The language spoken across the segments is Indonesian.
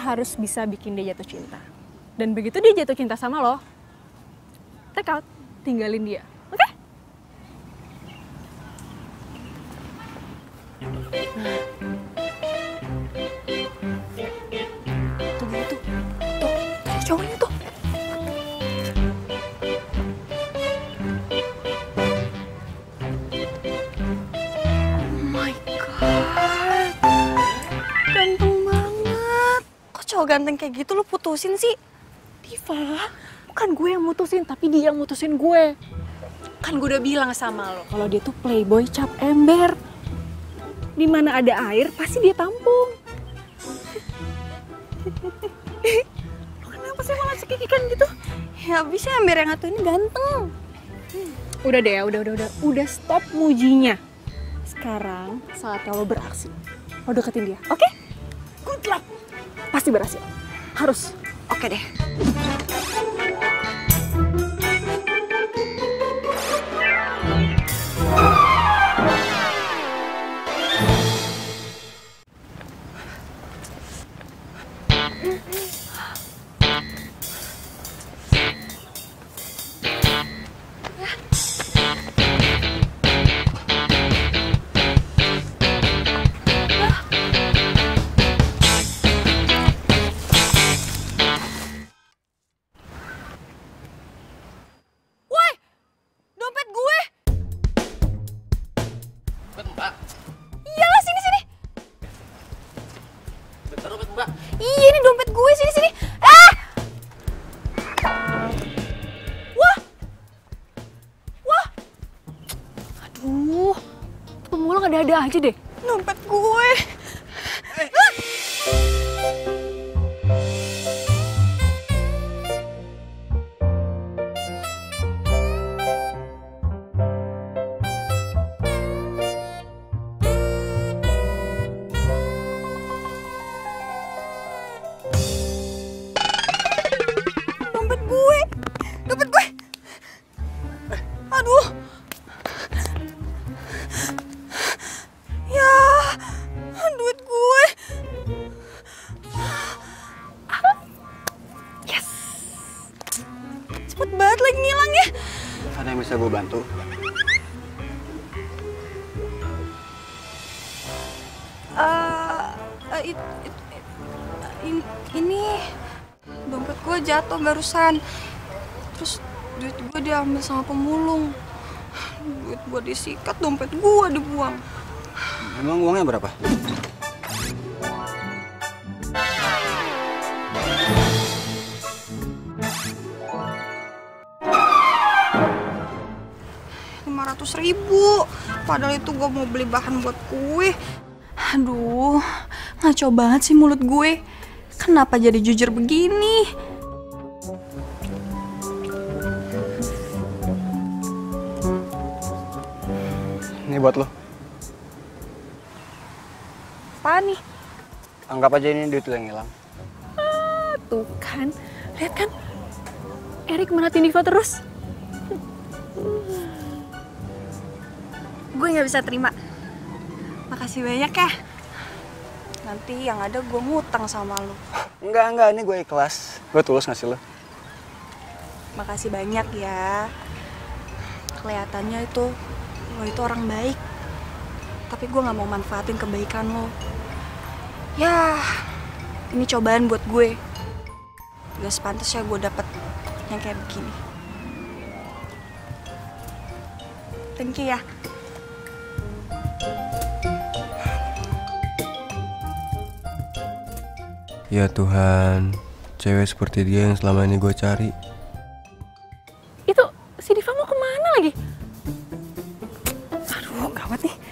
harus bisa bikin dia jatuh cinta. Dan begitu dia jatuh cinta sama lo, take out, tinggalin dia. Oke? Tuh gitu. Tuh, cowoknya tuh. Oh my god. Ganteng banget. Kok cowok ganteng kayak gitu lo putusin sih? Diva, bukan gue yang mutusin, tapi dia yang mutusin gue. Kan gue udah bilang sama lo kalau dia tuh playboy cap ember. Di mana ada air pasti dia tampung. Lo kenapa sih malah cekikikan gitu? Ya bisa, ember yang satu ini ganteng. Udah deh ya, udah stop mujinya. Sekarang saatnya lo beraksi. Lo deketin dia, oke? Good luck. Pasti berhasil. Harus. Oke deh. Iya, ini dompet gue, sini. Ah! Wah! Aduh, pemulang ada-ada aja deh. Dompet gue. Dompet gue. Aduh. Ya, duit gue. Yes. Cepet banget lagi ngilang ya. Ada yang bisa gue bantu? Ini dompet gue jatuh barusan. Terus duit gue diambil sama pemulung. Duit gue disikat, dompet gue dibuang. Emang uangnya berapa? Rp500.000. Padahal itu gue mau beli bahan buat kue. Aduh, ngaco banget sih mulut gue. Kenapa jadi jujur begini? Ini buat lo. Apaan nih? Anggap aja ini duit lo yang hilang. Tuh kan, lihat kan, Erik merhatiin Diva terus. Gue nggak bisa terima. Makasih banyak ya. Nanti yang ada gue ngutang sama lo. Enggak, ini gue ikhlas. Gue tulus ngasih lo. Makasih banyak ya. Kelihatannya lo itu orang baik. Tapi gue nggak mau manfaatin kebaikan lo. Ya, ini cobaan buat gue. Gak sepantasnya gue dapet yang kayak begini. Thank you ya. Ya Tuhan, cewek seperti dia yang selama ini gue cari. Itu si Diva mau kemana lagi? Aduh, gawat nih.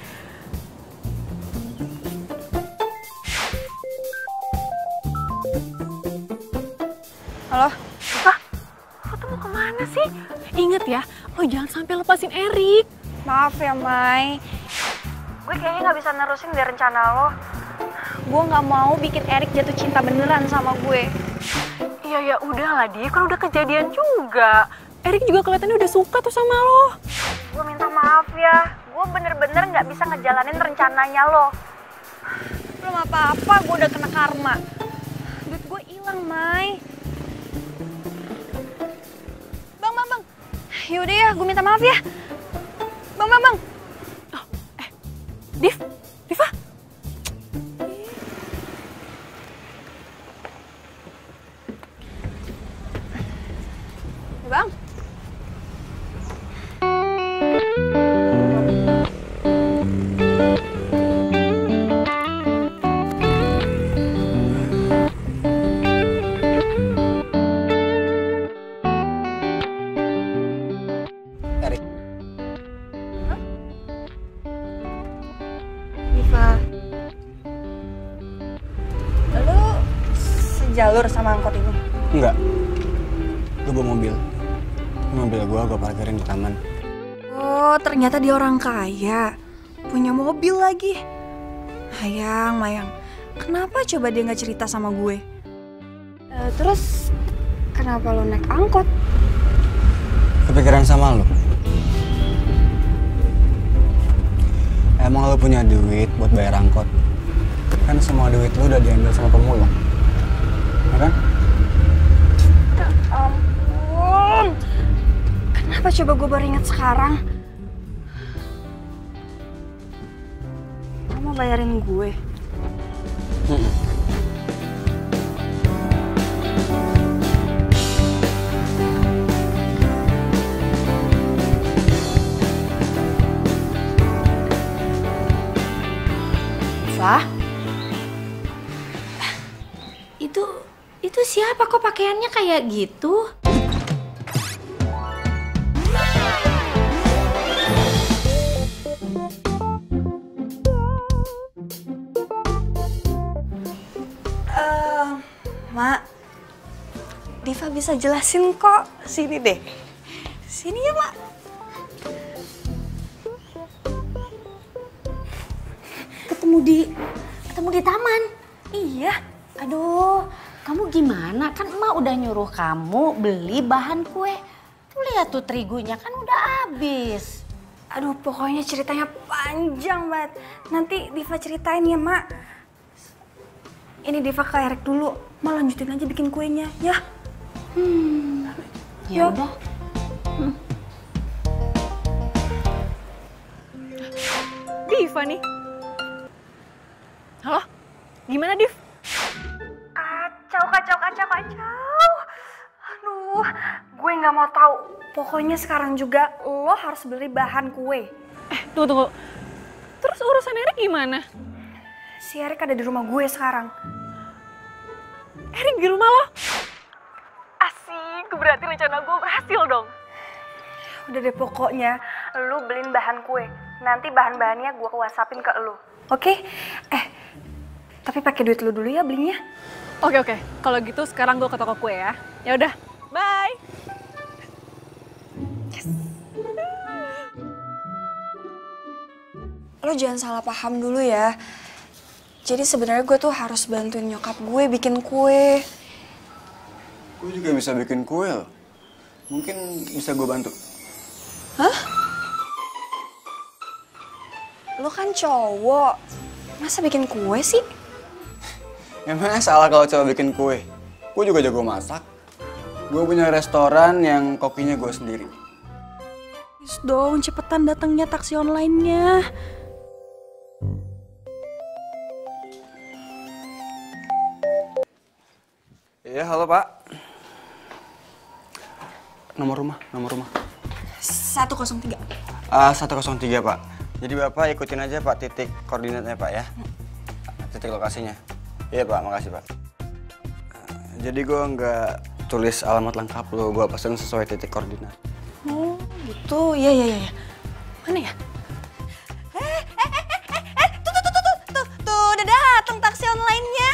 Halo? Diva, lo tuh mau kemana sih? Ingat ya, lo jangan sampai lepasin Erik. Maaf ya, Mai. Gue kayaknya nggak bisa nerusin dari rencana lo. Gue nggak mau bikin Erik jatuh cinta beneran sama gue. Ya udahlah, Di, kan udah kejadian juga. Erik juga kelihatannya udah suka tuh sama lo. Gue minta maaf ya. Gue bener-bener nggak bisa ngejalanin rencananya lo. Belum apa-apa, gue udah kena karma. Duit Bang Mai. Bang. Yaudah ya, gue minta maaf ya. Bang. Oh, Diva. Bang. Erik. Diva. Lu sejalur sama angkot ini? Enggak. Gue bawa mobil. Mobil gue parkirin di taman. Oh, ternyata dia orang kaya. Punya mobil lagi. Mayang. Kenapa coba dia nggak cerita sama gue? Terus kenapa lo naik angkot? Kepikiran sama lo? Emang lo punya duit buat bayar angkot? Kan semua duit lo udah diambil sama pemulung. Ya kan? Ya ampun. Kenapa coba gue baru ingat sekarang? Lo mau bayarin gue? Wah, itu siapa kok pakaiannya kayak gitu? Mak, Diva bisa jelasin kok. Sini deh. Sini ya, Mak. Ketemu di taman. Iya. Aduh, kamu gimana? Kan emak udah nyuruh kamu beli bahan kue. Tuh lihat tuh terigunya kan udah habis. Aduh, pokoknya ceritanya panjang banget. Nanti Diva ceritain ya, Mak. Ini Diva ke Erik dulu. Mak lanjutin aja bikin kuenya, ya. Ya udah. Diva nih. Halo? Gimana, Div? Kacau. Aduh, gue nggak mau tahu. Pokoknya sekarang juga lo harus beli bahan kue. Tunggu. Terus urusan Erik gimana? Si Erik ada di rumah gue sekarang. Erik di rumah lo? Asik, berarti rencana gue berhasil dong. Udah deh, pokoknya lo beliin bahan kue. Nanti bahan-bahannya gue WhatsAppin ke lo. Oke? Tapi pakai duit lo dulu ya belinya. Oke. Kalau gitu sekarang gue ke toko kue ya. Ya udah, bye. Lo jangan salah paham dulu ya. Jadi sebenarnya gue tuh harus bantuin nyokap gue bikin kue. Gue juga bisa bikin kue loh. Mungkin bisa gue bantu. Hah? Lo kan cowok. Masa bikin kue sih? Emangnya salah kalau cowok bikin kue? Gue juga jago masak. Gue punya restoran yang kokinya gue sendiri. Please dong, cepetan datangnya taksi online-nya. Iya, halo Pak. Nomor rumah. 103. 103 Pak. Jadi Bapak ikutin aja Pak titik koordinatnya Pak ya. Titik lokasinya. Iya Pak, makasih Pak. Jadi gue nggak tulis alamat lengkap lo, gue pasang sesuai titik koordinat. Oh gitu, iya. Mana ya? Tuh, udah dateng taksi online-nya.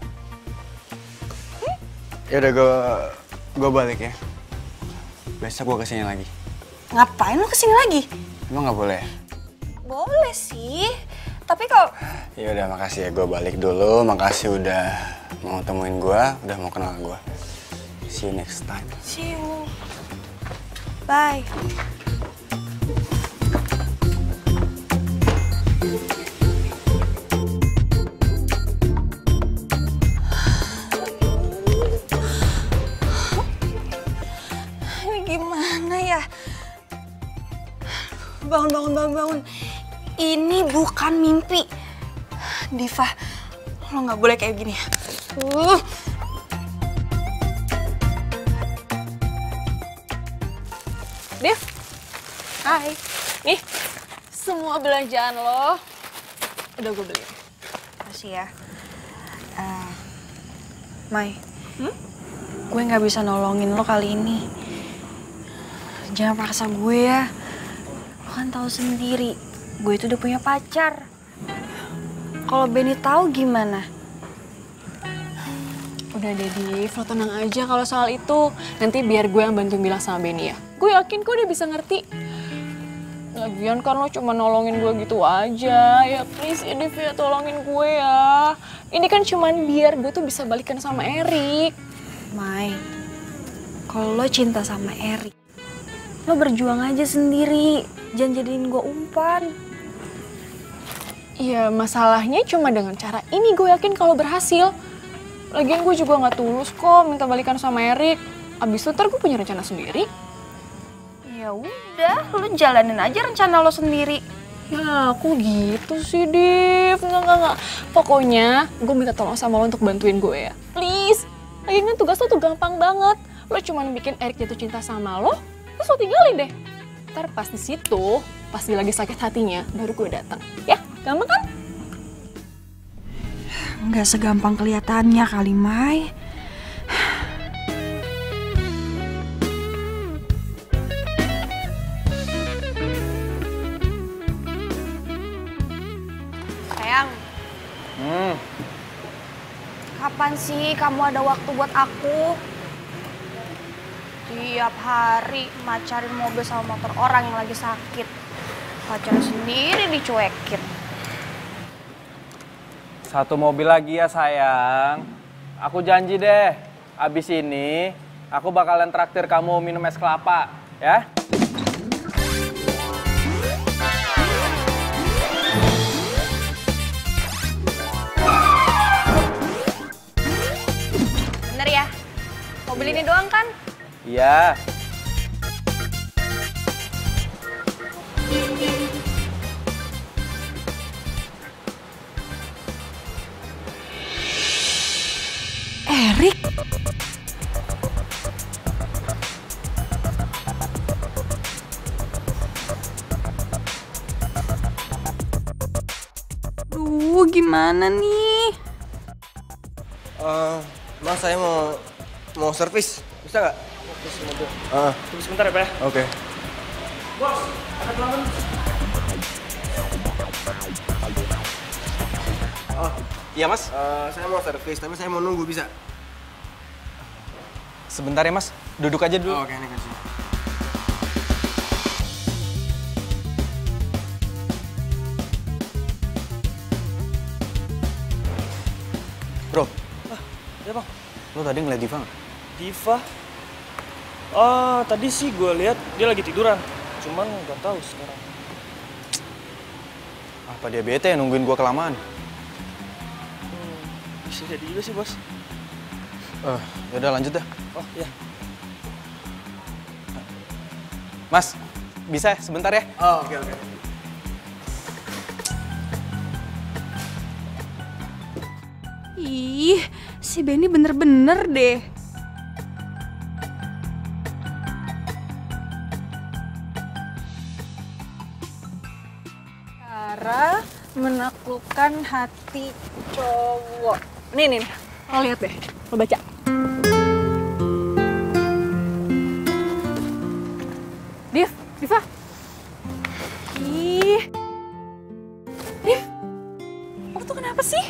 Ya udah gue balik ya. Besok gue kesini lagi. Ngapain lo kesini lagi? Emang nggak boleh? Boleh sih, tapi kalau... Ya udah, makasih ya, gue balik dulu. Makasih udah mau temuin gue, udah mau kenal gue. See you next time. See you. Bye. bangun. Ini bukan mimpi. Diva, lo nggak boleh kayak gini. Dev, hai. Nih, semua belanjaan lo udah gue beli. Makasih ya. Mai, gue nggak bisa nolongin lo kali ini. Jangan paksa gue ya. Lo kan tahu sendiri, gue itu udah punya pacar. Kalau Benny tahu gimana? Udah deh, Div, lo tenang aja kalau soal itu. Nanti biar gue yang bantu bilang sama Benny ya. Gue yakin kok dia bisa ngerti. Lagian kan lo cuma nolongin gue gitu aja. Ya please ya, Div, ya tolongin gue ya. Ini kan cuman biar gue tuh bisa balikan sama Erik. Mai, kalau lo cinta sama Erik, lo berjuang aja sendiri. Jangan jadiin gue umpan. Iya, masalahnya cuma dengan cara ini gue yakin kalau berhasil. Lagian gue juga nggak tulus kok minta balikan sama Erik. Abis itu ntar gue punya rencana sendiri. Ya udah, lo jalanin aja rencana lo sendiri. Ya, aku gitu sih, Div. Enggak. Pokoknya gue minta tolong sama lo untuk bantuin gue ya. Please. Lagian kan tugas lo tuh gampang banget. Lo cuma bikin Erik jatuh cinta sama lo, terus lo tinggalin deh. Ntar pas di situ, pas dia lagi sakit hatinya, baru gue datang. Ya, gampang kan? Nggak segampang kelihatannya kali, Mai. Sayang. Kapan sih kamu ada waktu buat aku? Tiap hari macarin mobil sama motor orang yang lagi sakit. Pacarnya sendiri dicuekin. Satu mobil lagi ya sayang. Aku janji deh, abis ini aku bakalan traktir kamu minum es kelapa, ya? Bener ya? Mobil ini doang kan? Iya. Erik? Duh, gimana nih? Mas, saya mau servis. Bisa nggak? Servis mobil. Tunggu sebentar ya, Pak. Oke. Bos, ada pelanggan. Iya, Mas. Saya mau servis, tapi saya mau nunggu, bisa? Sebentar ya, Mas. Duduk aja dulu. Oke, ini kasih. Bro. Ya bang, Lo tadi ngeliat Diva nggak? Diva? Oh, tadi sih gue lihat dia lagi tiduran. Cuman nggak tahu sekarang. Apa dia bete ya nungguin gua kelamaan? Bisa jadi juga sih bos. Yaudah lanjut dah. Oh iya. Mas, bisa ya? Sebentar ya? Oh, oke. Ih, si Benny bener-bener deh. Cara menaklukkan hati cowok. Nih, lo lihat deh, lo baca. Diva. Ih. Div, lo tuh kenapa sih?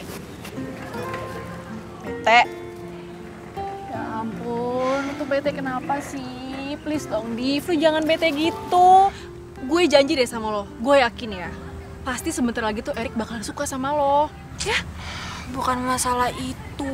Bete. Ya ampun, lo tuh bete kenapa sih? Please dong, Div, lo jangan bete gitu. Gue janji deh sama lo, gue yakin ya. Pasti sebentar lagi tuh Erik bakalan suka sama lo. Ya? Bukan masalah itu.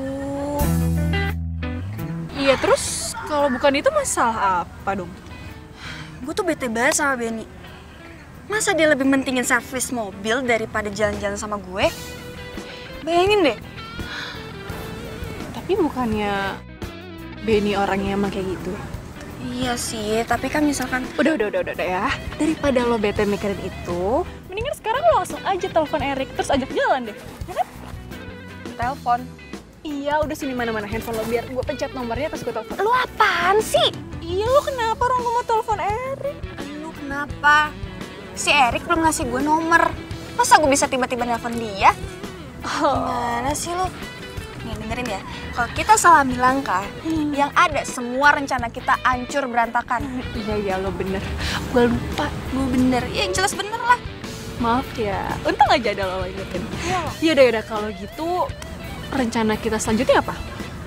Iya, terus kalau bukan itu masalah apa dong? Gue tuh bete banget sama Benny. Masa dia lebih mentingin servis mobil daripada jalan-jalan sama gue? Bayangin deh. Tapi bukannya Benny orangnya emang kayak gitu? Iya sih, tapi kan misalkan Udah ya. Daripada lo bete mikirin itu, mendingan sekarang lo langsung aja telepon Erik terus ajak jalan deh. Ya kan? telepon. Iya, udah sini mana handphone lo biar gue pencet nomornya terus gue telepon. Lu apaan sih? Iya, lo kenapa orang gue mau telepon Erik? Lu kenapa? Si Erik belum ngasih gue nomor. Masa gue bisa tiba-tiba nelpon dia? Gimana sih lu? Nih dengerin ya, kalau kita salah melangkah, yang ada semua rencana kita hancur berantakan. Iya, lo bener. Gue lupa. Gue bener, ya jelas bener lah. Maaf ya, untung aja ada lo ingetin. Yaudah, kalau gitu rencana kita selanjutnya apa?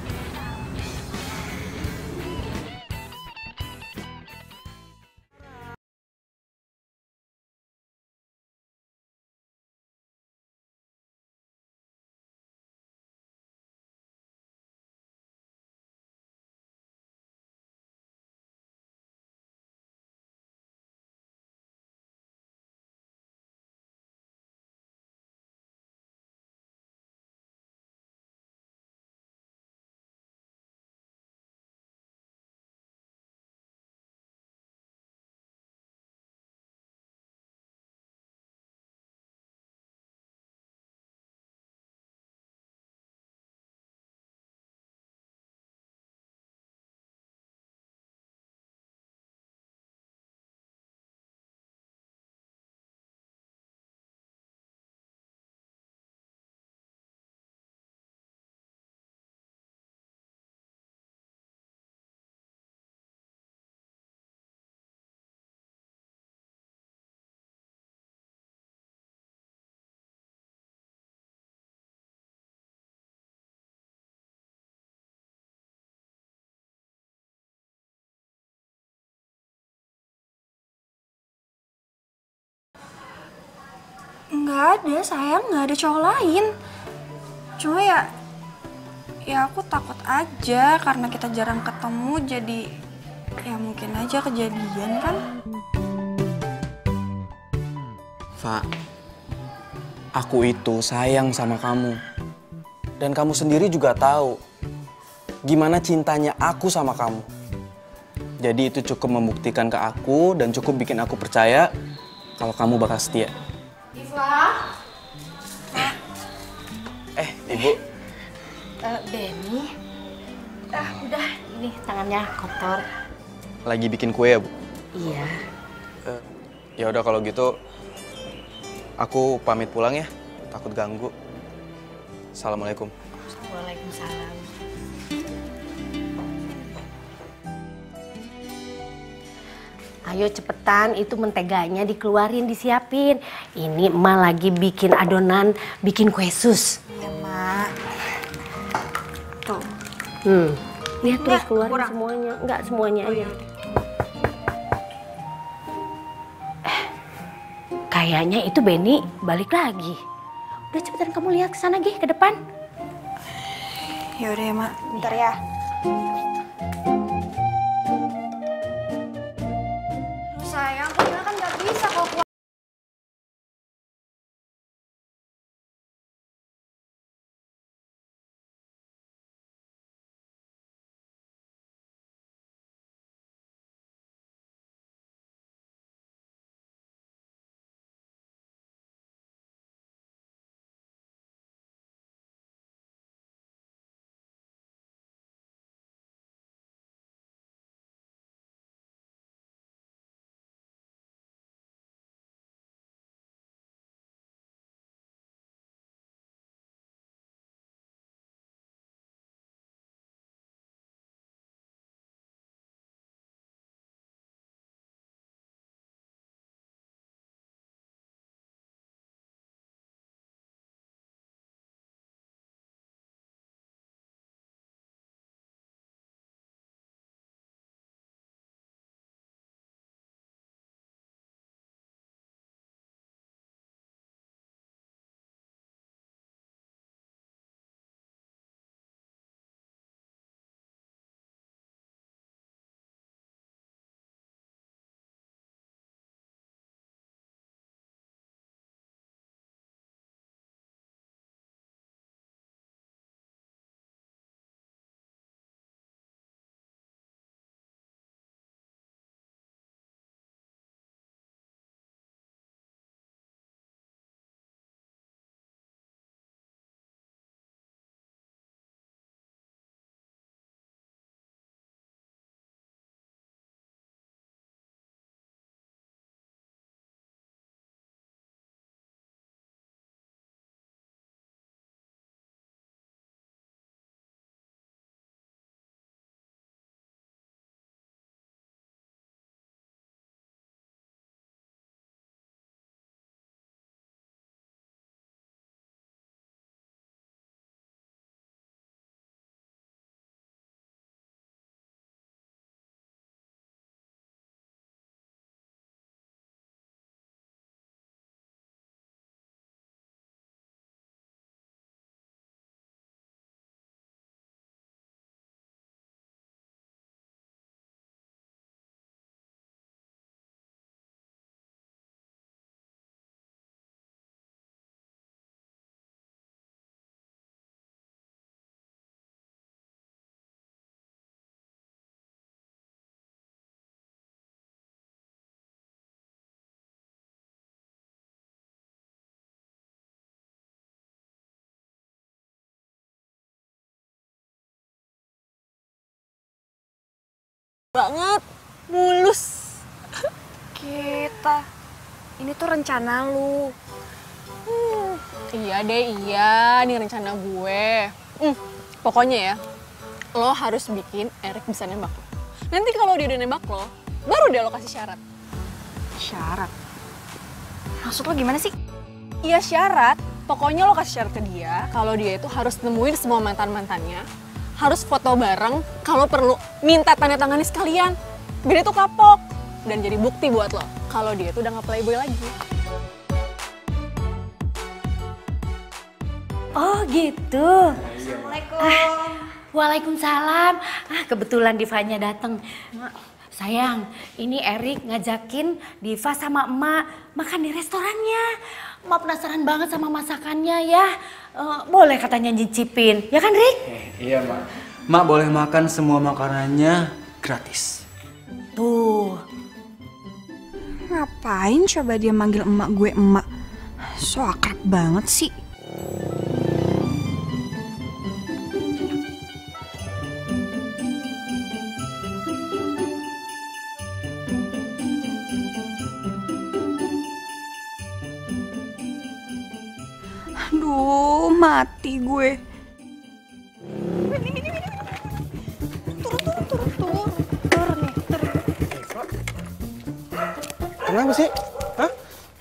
Nggak ada sayang, nggak ada cowok lain. Cuma ya aku takut aja karena kita jarang ketemu jadi ya mungkin aja kejadian kan. Fa, aku itu sayang sama kamu. Dan kamu sendiri juga tahu gimana cintanya aku sama kamu. Jadi itu cukup membuktikan ke aku dan cukup bikin aku percaya kalau kamu bakal setia. Ibu. Benny. Udah, ini tangannya kotor. Lagi bikin kue ya, Bu? Iya. Ya udah kalau gitu aku pamit pulang ya. Takut ganggu. Assalamualaikum. Waalaikumsalam. Ayo cepetan, itu menteganya dikeluarin, disiapin. Ini emak lagi bikin adonan, bikin kue sus. Iya mak. Tuh. Lihat tuh Nggak, keluarin kurang. semuanya. Enggak, semuanya aja. Kayaknya itu Benny balik lagi. Udah cepetan kamu lihat ke sana Gi, ke depan. Ya udah ya mak, bentar ya. banget, mulus. Kita, ini tuh rencana lu. Iya deh, iya, ini rencana gue. Pokoknya ya, lo harus bikin Erik bisa nembak lo. Nanti kalau dia udah nembak lo, baru deh lo kasih syarat. Syarat? Maksud lo gimana sih? Iya syarat, pokoknya lo kasih syarat ke dia kalau dia itu harus nemuin semua mantan-mantannya, harus foto bareng, kalau perlu minta tanda tangani sekalian, biar itu kapok dan jadi bukti buat lo kalau dia itu udah nggak playboy lagi. Oh gitu. Assalamualaikum. Waalaikumsalam. Kebetulan Divanya datang. Sayang, ini Erik ngajakin Diva sama emak makan di restorannya. Emak penasaran banget sama masakannya ya. Boleh katanya nyicipin, ya kan Rik? Iya, Mak. Mak boleh makan semua makanannya gratis. Tuh. Ngapain coba dia manggil emak gue emak? So akrab banget sih. Aduh, mati gue. Turun nih. Kenapa sih? Hah?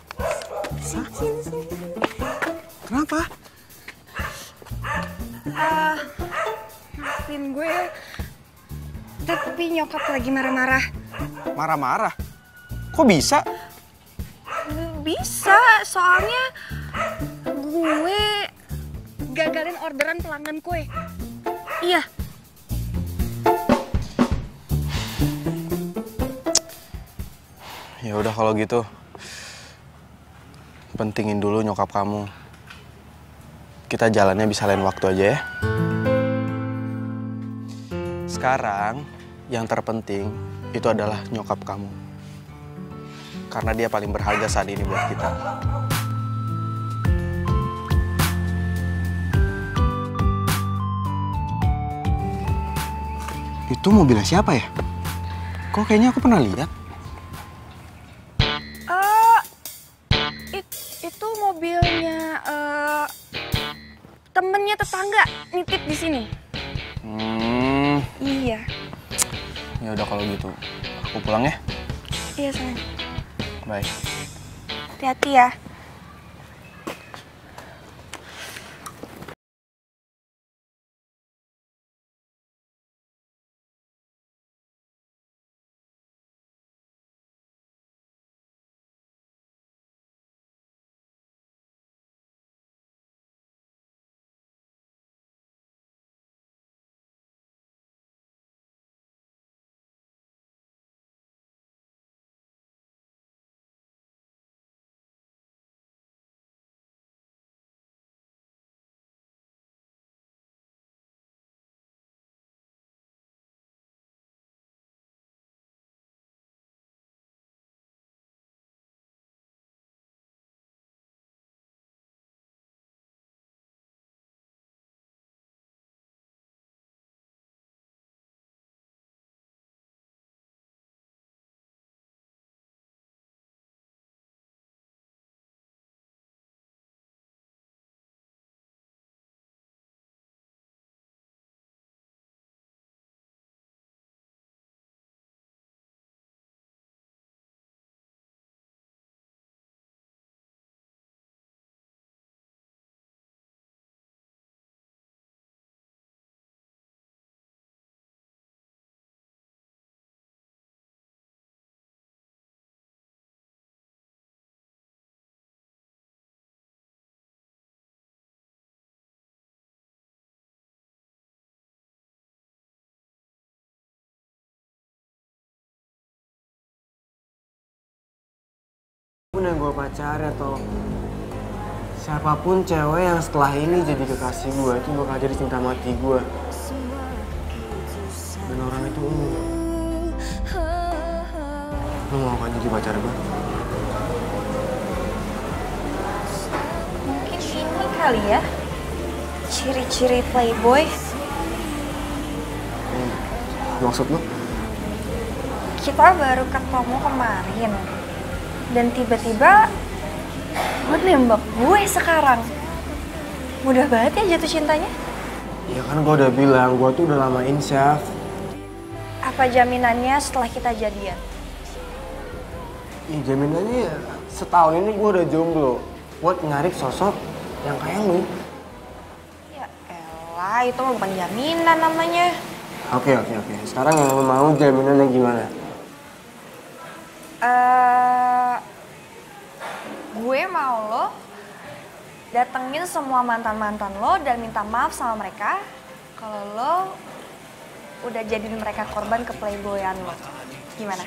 Sini. Kenapa? Maafin gue. Tapi nyokap lagi marah-marah. Marah-marah? Kok bisa? Bisa, soalnya gue gagalin orderan pelanggan kue. Iya. Ya udah kalau gitu, pentingin dulu nyokap kamu. Kita jalannya bisa lain waktu aja ya. Sekarang yang terpenting itu adalah nyokap kamu. Karena dia paling berharga saat ini buat kita. Itu mobilnya siapa ya? Kok kayaknya aku pernah lihat? Itu mobilnya temennya tetangga nitip di sini. Iya. Ya udah kalau gitu, aku pulang ya. Iya sayang. Bye. Hati-hati ya. Pun yang gue pacar atau siapapun cewek yang setelah ini jadi kekasih gue itu bakal jadi cinta mati gue. Dan orang itu lu mau kan jadi pacar gue? Mungkin ini kali ya. Ciri-ciri playboy. Maksud lu? kita baru ketemu kemarin. Dan tiba-tiba lo nembak gue sekarang. Mudah banget ya jatuh cintanya. Ya kan gue udah bilang, gue tuh udah lama insyaf. Apa jaminannya setelah kita jadian? Ya jaminannya ya, setahun ini gue udah jomblo. Buat nyari sosok yang kayak lu. Ya elah, itu mah bukan jaminan namanya. Oke. Sekarang yang lo mau jaminannya gimana? Gue mau lo datengin semua mantan-mantan lo dan minta maaf sama mereka kalau lo udah jadiin mereka korban ke playboyan lo. Gimana?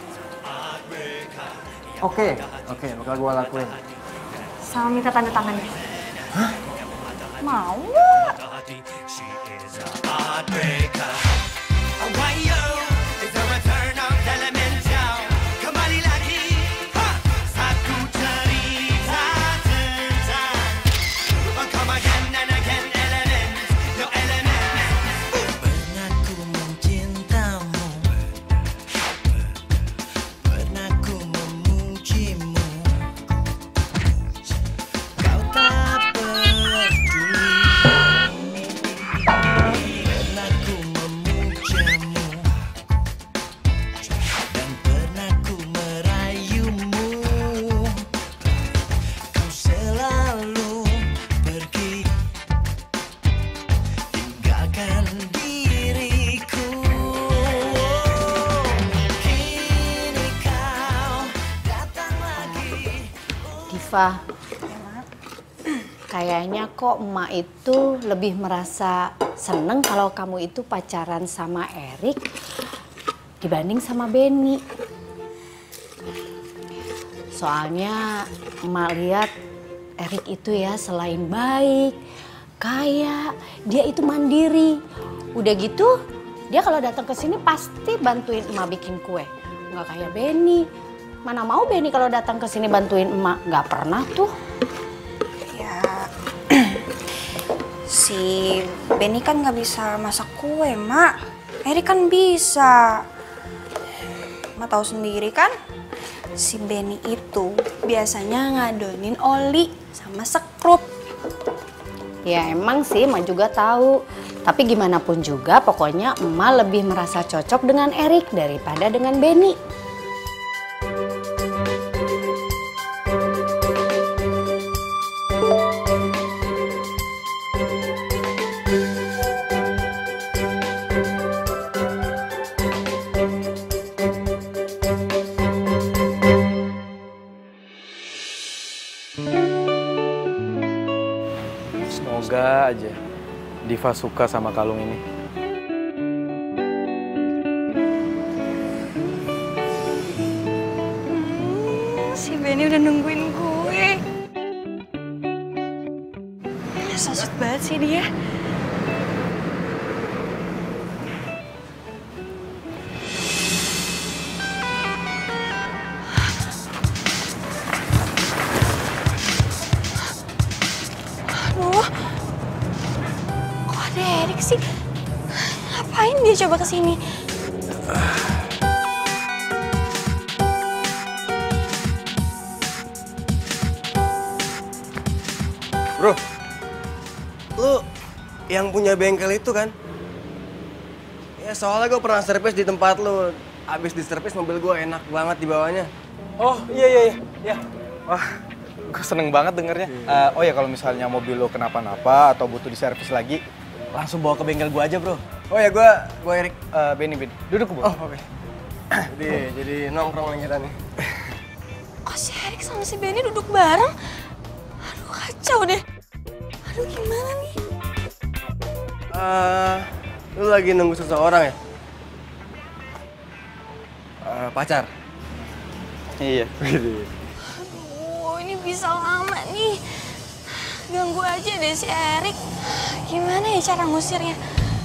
Oke, bakal gue lakuin. Sama minta tanda tangannya. Hah? Mau nggak? Diva, kayaknya kok emak itu lebih merasa seneng kalau kamu itu pacaran sama Erik dibanding sama Benny. Soalnya emak lihat Erik itu ya selain baik, kaya, dia itu mandiri. Udah gitu, dia kalau datang ke sini pasti bantuin emak bikin kue. Nggak kayak Benny. Mana mau Benny kalau datang ke sini bantuin emak, nggak pernah tuh. Ya, si Benny kan nggak bisa masak kue, Mak. Erik kan bisa. Mak tahu sendiri kan, si Benny itu biasanya ngadonin oli sama sekrup. Ya emang sih, emak juga tahu. Tapi gimana pun juga, pokoknya emak lebih merasa cocok dengan Erik daripada dengan Benny. Semoga aja Diva suka sama kalung ini. Si Benny udah nungguin gue. So sweet banget sih dia. Aduh, kok ada Erik sih? Ngapain dia coba kesini? Bro, lu yang punya bengkel itu kan? Ya soalnya gue pernah servis di tempat lu. Abis di servis mobil gue enak banget di bawahnya. Oh iya. Wah, gue seneng banget dengernya. Oh ya kalau misalnya mobil lo kenapa-napa atau butuh diservis lagi, langsung bawa ke bengkel gue aja bro. Oh ya gue Erik. Benny, duduk bro. Oh oke. Jadi nongkrong kita nih. Kok si Erik sama si Benny duduk bareng? Aduh kacau deh. Aduh gimana nih? Lu lagi nunggu seseorang ya? Pacar? Iya. Aduh ini bisa lama nih. Ganggu aja deh si Erik. Gimana ya cara ngusirnya?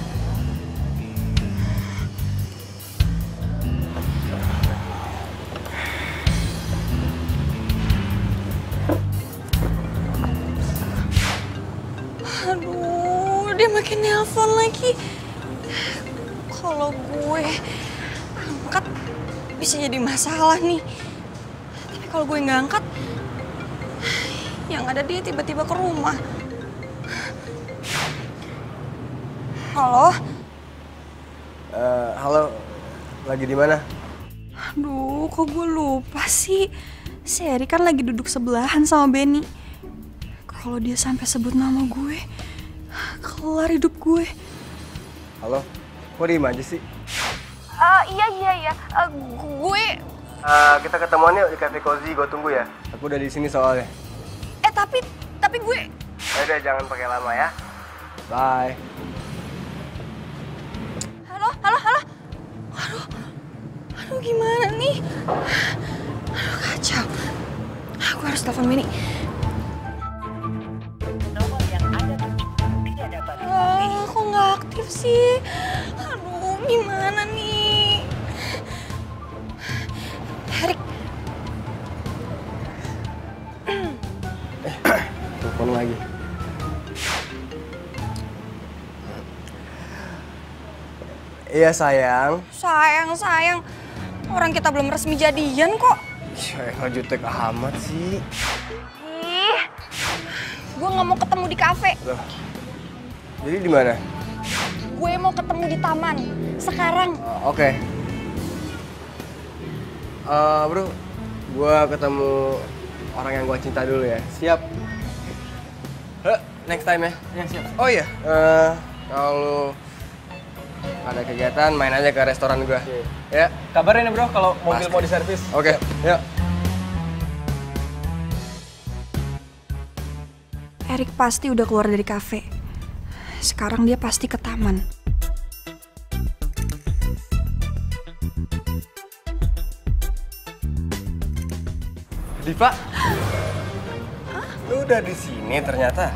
Aduh, dia makin nelpon lagi. Kalau gue angkat, bisa jadi masalah nih. Tapi kalau gue nggak angkat, yang ada dia tiba-tiba ke rumah. Halo? Halo, lagi di mana? Aduh, kok gue lupa sih. Si Eri kan lagi duduk sebelahan sama Benny. Kalau dia sampai sebut nama gue, kelar hidup gue. Halo, kok diem aja sih? Iya. Gue... Kita ketemuan yuk di Cafe Cozy, gue tunggu ya. Aku udah di sini soalnya. Tapi gue... Udah, jangan pakai lama ya. Bye. Halo? Aduh, gimana nih? Aduh, kacau. Aku harus telepon Benny. Kok nggak aktif sih? Aduh, gimana nih? Erik. Telepon lagi. Iya sayang. Sayang. Orang kita belum resmi jadian kok. Ya nggak jutek amat sih. Ih, gue nggak mau ketemu di kafe. Loh. Jadi di mana? Gue mau ketemu di taman. Sekarang. Oke. Bro, gue ketemu orang yang gue cinta dulu ya. Siap. Next time ya. Ya, siap. Oh iya, kalau ada kegiatan main aja ke restoran gue. Ya. Kabarin ya bro kalau mobil Pasti. mau diservis. Oke. Yuk. Erik pasti udah keluar dari kafe. Sekarang dia pasti ke taman. Diva. Lu udah di sini ternyata.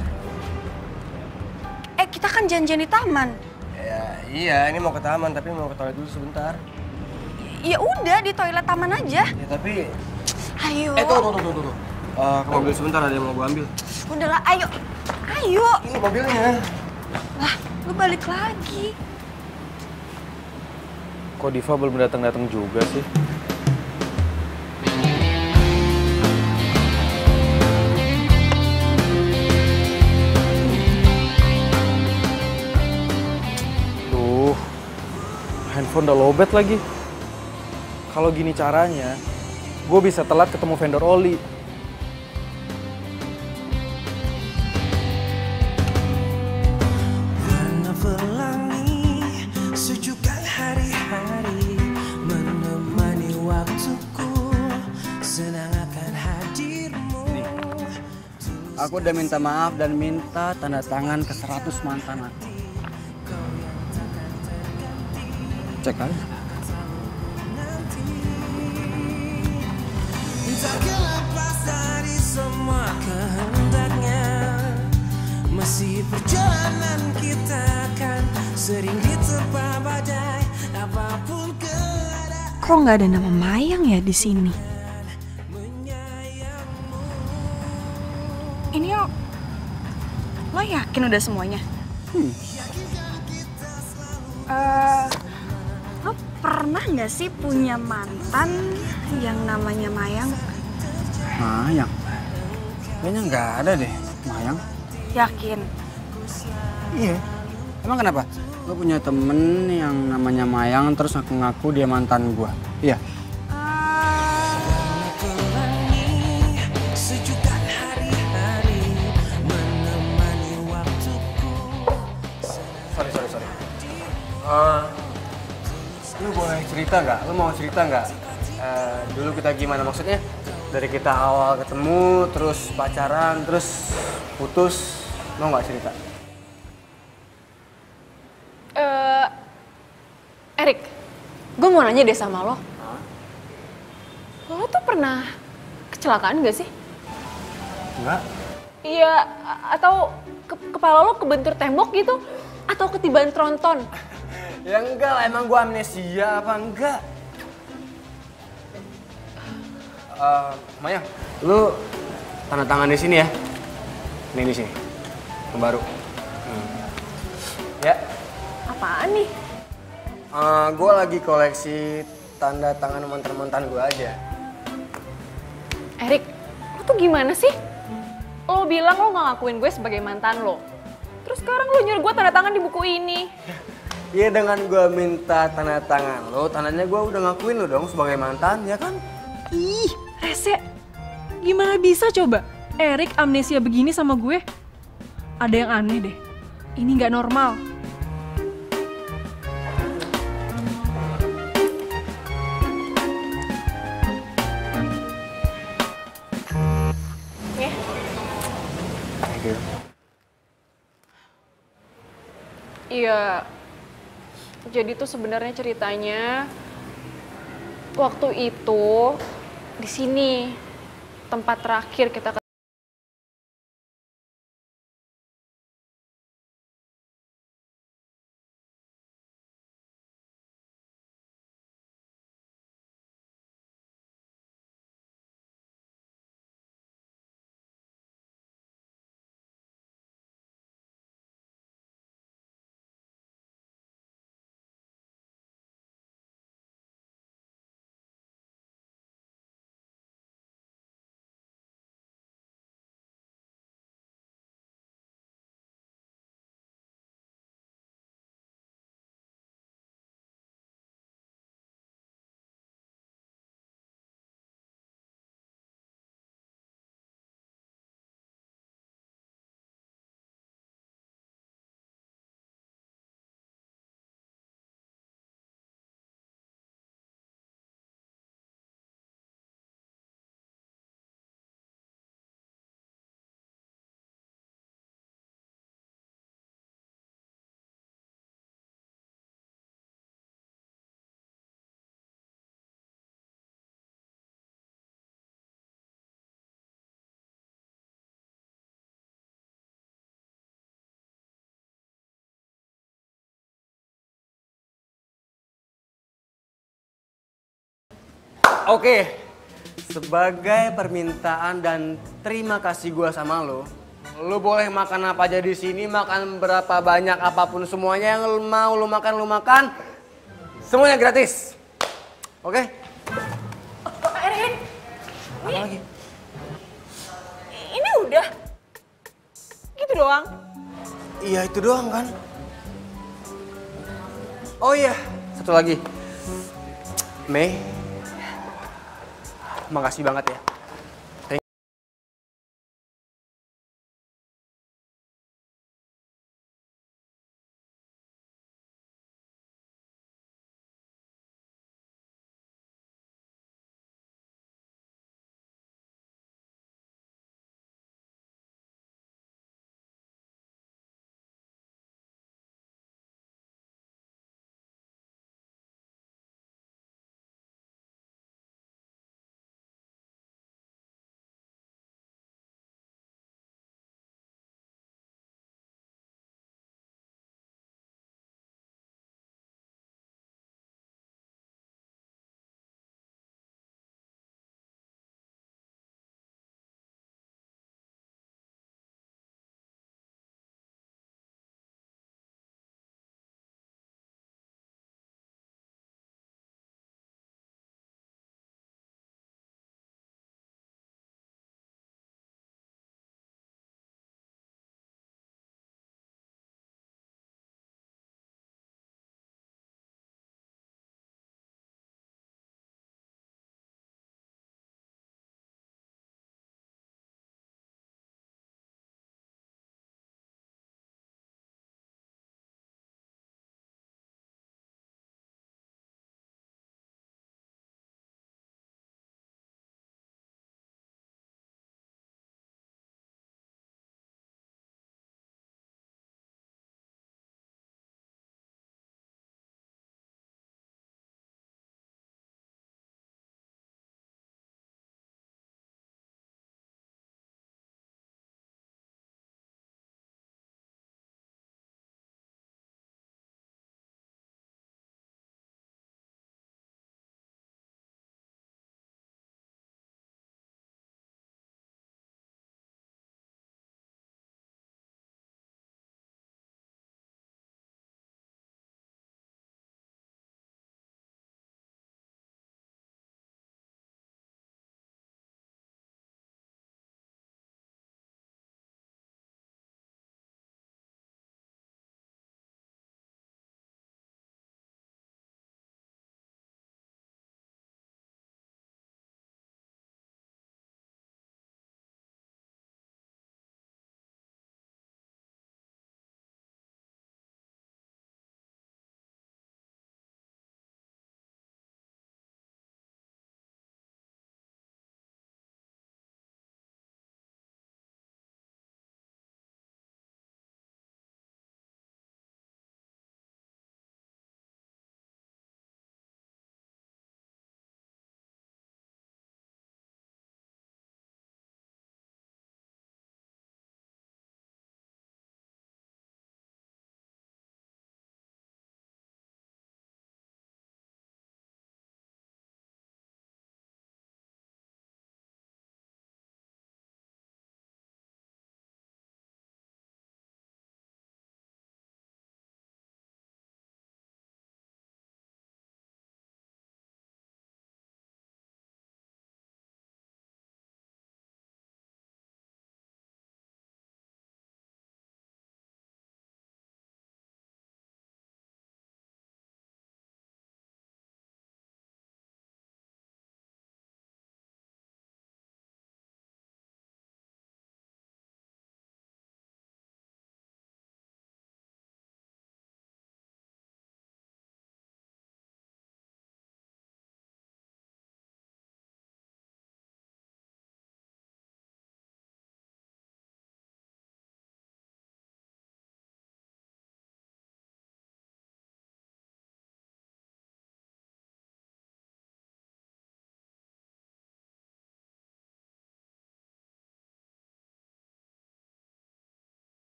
Kita kan janjian di taman. Ya, iya, ini mau ke taman tapi mau ke toilet dulu sebentar. Ya udah, di toilet taman aja. Ya tapi Ayo. Tuh. Ke mobil sebentar, ada yang mau gue ambil. Udahlah, ayo. Ini mobilnya. Lah, lu balik lagi. Kok Diva belum datang juga sih? Duh, handphone udah lowbat lagi. Kalau gini caranya, gue bisa telat ketemu vendor oli. Aku udah minta maaf dan minta tanda tangan ke 100 mantan aku. Cek kan? Tak lepas dari semua kehendaknya, masih perjalanan kita kan sering diterpa badai apapun keadaan. Kok nggak ada nama Mayang ya di sini? Ini lo yakin udah semuanya? Lo pernah nggak sih punya mantan yang namanya Mayang? Mayang? Kayaknya nggak ada deh, Mayang. Yakin? Iya. Emang kenapa? Lo punya temen yang namanya Mayang terus ngaku-ngaku dia mantan gua? Iya. Sorry. Lu boleh cerita nggak? Lu mau cerita nggak? Dulu kita gimana maksudnya? Dari kita awal ketemu, terus pacaran, terus putus, mau nggak cerita? Erik, gue mau nanya deh sama lo. Lo tuh pernah kecelakaan gak sih? Enggak. Iya, atau kepala lo kebentur tembok gitu? Atau ketibaan tronton? Ya enggak lah, emang gua amnesia apa enggak? Mayang, lu tanda tangan di sini ya. Ini di sini. Yang baru. Ya. Apaan nih? Gua lagi koleksi tanda tangan mantan-mantan gue aja. Erik, lo tuh gimana sih? Lo bilang lo gak ngakuin gue sebagai mantan lo. Terus sekarang lo nyuruh gue tanda tangan di buku ini. Iya, dengan gue minta tanda tangan lo, tandanya gue udah ngakuin lo dong sebagai mantan, ya kan? Ih, rese. Gimana bisa coba Erik amnesia begini sama gue? Ada yang aneh deh. Ini nggak normal. Thank you. Iya, jadi tuh sebenarnya ceritanya waktu itu di sini tempat terakhir kita Oke, sebagai permintaan dan terima kasih gue sama lo boleh makan apa aja di sini, makan berapa banyak apapun, semuanya yang lo mau lo makan, semuanya gratis. Oke? Erik, Apa lagi? ini udah gitu doang. Iya itu doang kan? Oh iya, satu lagi. Mei, makasih banget ya.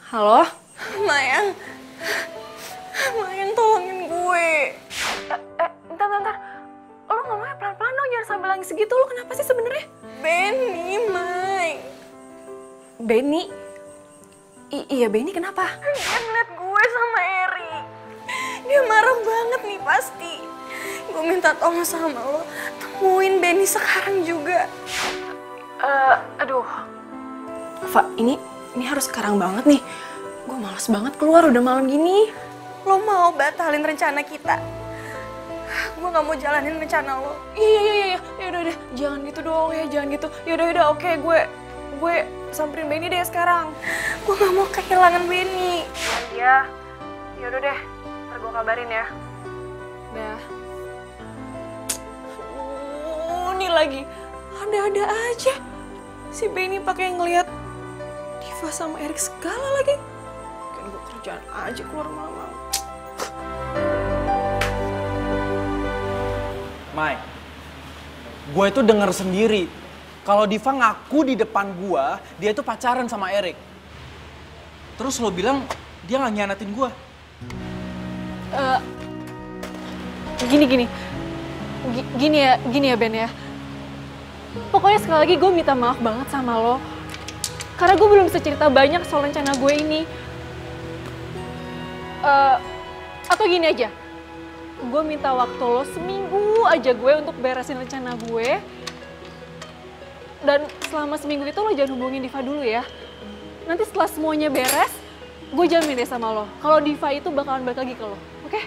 Halo? Mayang. Mayang tolongin gue. Bentar. Lo ngomongnya pelan-pelan dong, jangan sampai nangis segitu. Lo kenapa sih sebenarnya? Benny, May. Benny? Iya, Benny kenapa? Dia ngeliat gue sama Eri. Dia marah banget nih pasti. Gue minta tolong sama lo, temuin Benny sekarang juga. Aduh. Fa, ini harus sekarang banget nih. Gue malas banget keluar udah malam gini. Lo mau batalin rencana kita? Gue gak mau jalanin rencana lo. Iya. Yaudah. Jangan gitu dong ya, jangan gitu. Yaudah, oke. Gue samperin Benny deh sekarang. Gue gak mau kehilangan Benny. Iya. Yaudah deh. Ntar gue kabarin ya. Dah. Ini lagi. Ada-ada aja. Si Benny pakai ngeliat Diva sama Erik segala lagi. Kan gue kerjaan aja keluar malam-malam. Mai, gue itu denger sendiri kalau Diva ngaku di depan gue dia itu pacaran sama Erik. Terus lo bilang dia nggak nyianatin gue. Gini ya Ben ya. Pokoknya sekali lagi gue minta maaf banget sama lo. Karena gue belum bisa cerita banyak soal rencana gue ini. Atau gini aja. Gue minta waktu lo seminggu aja gue untuk beresin rencana gue. Dan selama seminggu itu lo jangan hubungin Diva dulu ya. Nanti setelah semuanya beres, gue jamin deh sama lo. Kalau Diva itu bakalan balik lagi ke lo, oke?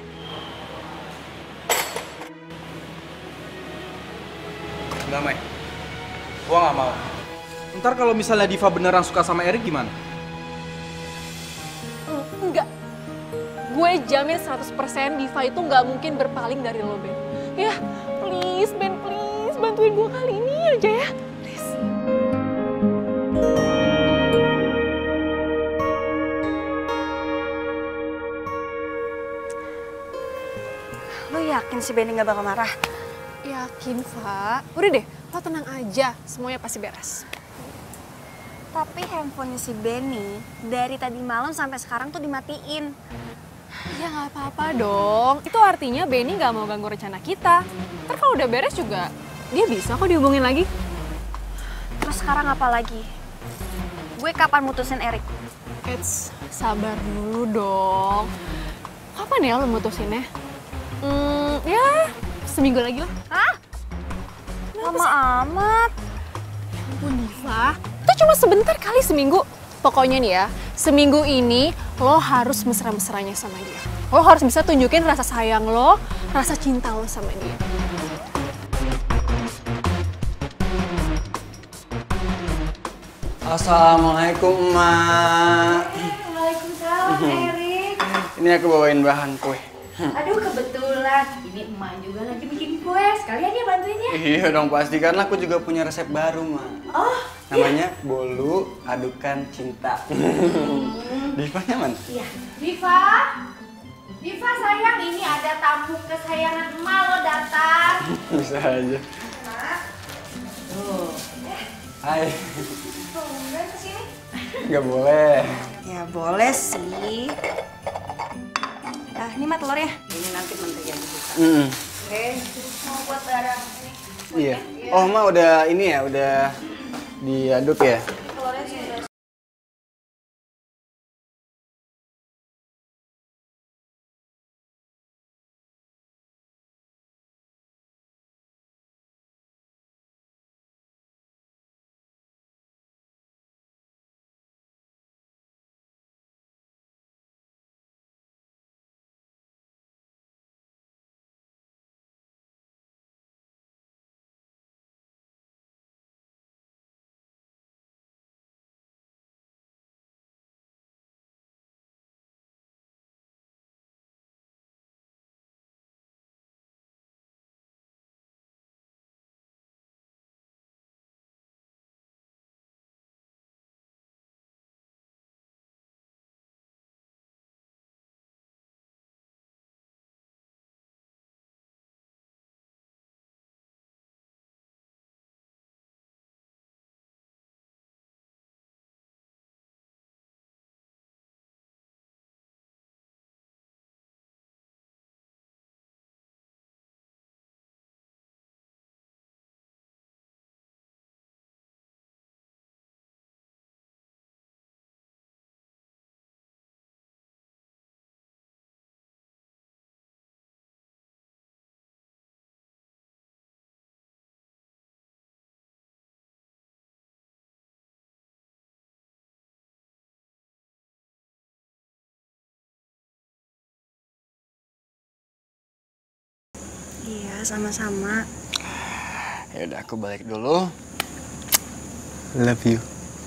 Enggak, Mai. Gue nggak mau. Ntar kalau misalnya Diva beneran suka sama Erik gimana? Enggak. Gue jamin 100% Diva itu nggak mungkin berpaling dari lo, Ben. Ya, please, Ben, please. Bantuin gue kali ini aja ya. Please. Lo yakin si Benny gak bakal marah? Yakin, Fa. Udah deh, lo tenang aja. Semuanya pasti beres. Tapi handphonenya si Benny dari tadi malam sampai sekarang tuh dimatiin. Ya nggak apa-apa dong. Itu artinya Benny nggak mau ganggu rencana kita. Ntar kalau udah beres juga, dia bisa kok dihubungin lagi. Terus sekarang apa lagi? Gue kapan mutusin Erik? Eits, sabar dulu dong. Kapan ya lo mutusinnya? Ya seminggu lagi lah. Hah? Lama amat. Ya ampun Diva, itu cuma sebentar kali seminggu. Pokoknya nih ya, seminggu ini lo harus mesra-mesranya sama dia. Lo harus bisa tunjukin rasa sayang lo, rasa cinta lo sama dia. Assalamualaikum, Emak. Waalaikumsalam, Erik. Ini aku bawain bahan kue. Aduh, kebetulan. Ini emak juga lagi bikin kue. Sekalian ya bantuin ya. Iya dong pasti, karena aku juga punya resep baru, Ma. Oh, namanya bolu adukan cinta. Divanya mana? iya. Diva sayang, ini ada tamu kesayangan emak lo datang. Bisa aja. Tuh. Hai. Tungguin kesini. Nggak boleh. Ya boleh sih. Ini mah telurnya. Ini nanti menteri yang dibuka. Oke. Mau buat barang ini. Iya. Oh, Ma udah ini ya, udah diaduk ya? Iya, sama-sama. Ya udah, aku balik dulu. Love you.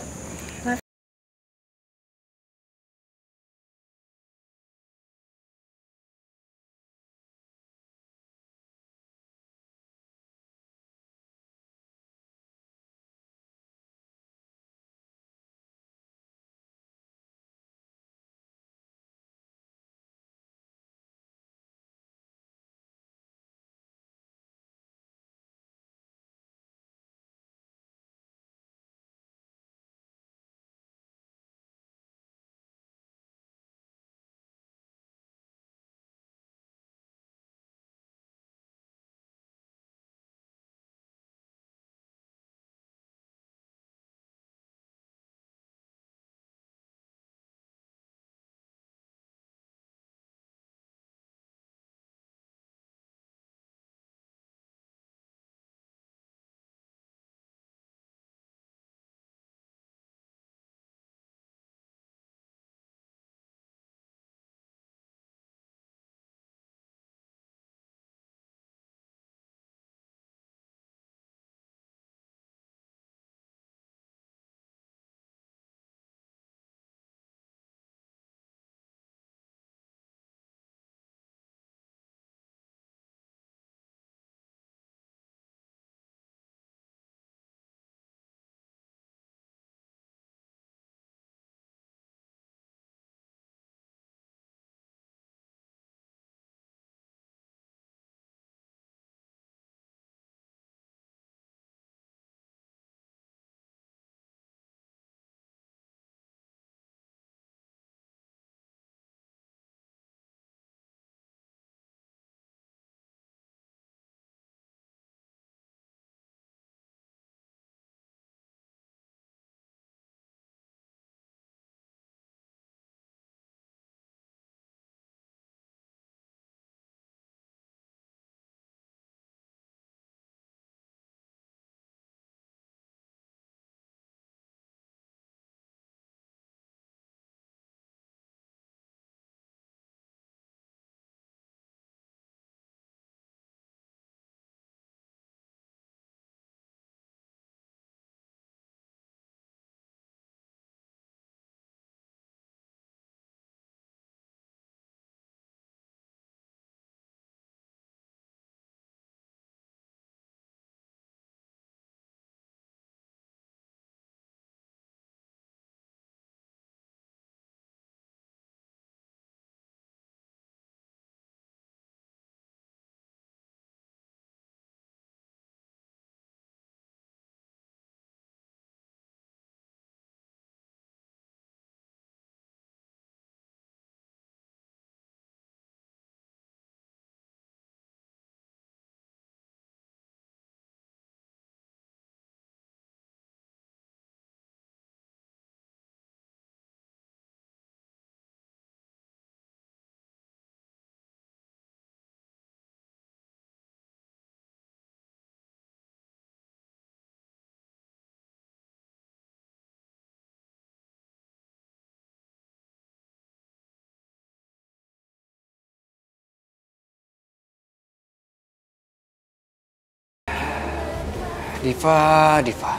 Diva.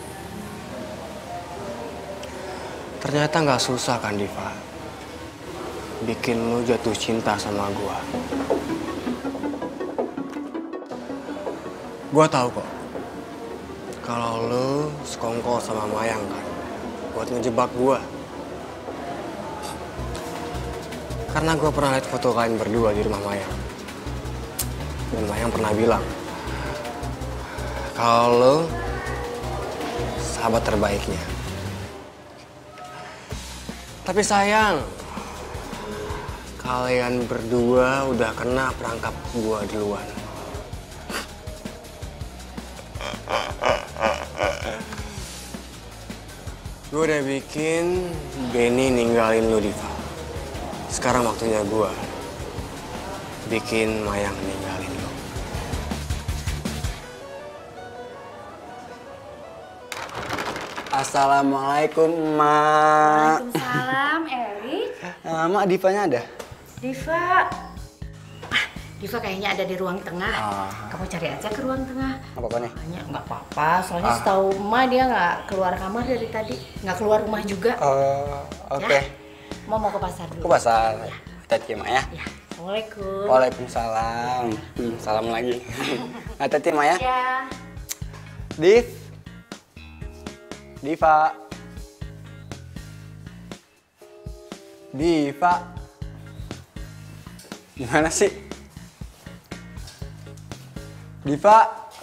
Ternyata nggak susah kan, Diva? Bikin lu jatuh cinta sama gua. Gua tahu kok. Kalau lu sekongkol sama Mayang kan, buat ngejebak gua. Karena gua pernah lihat foto kalian berdua di rumah Mayang. Dan Mayang pernah bilang, kalau sahabat terbaiknya. Tapi sayang, kalian berdua udah kena perangkap gua duluan. Gua udah bikin Benny ninggalin lu, Diva. Sekarang waktunya gua bikin Mayang ninggalin lu. Assalamualaikum, Mak. Waalaikumsalam, Erik. Mak, Divanya ada? Diva. Diva kayaknya ada di ruang tengah. Kamu cari aja ke ruang tengah. Nggak apa-apa nih? Nggak apa-apa, soalnya setahu emak dia nggak keluar kamar dari tadi. Nggak keluar rumah juga. Oke. Ya? Mau ke pasar dulu. Ke pasar. Hati-hati Mak ya. Ya. Assalamualaikum. Waalaikumsalam. Salam lagi. Hati-hati Mak ya. Ya. Diva. Gimana sih? Diva.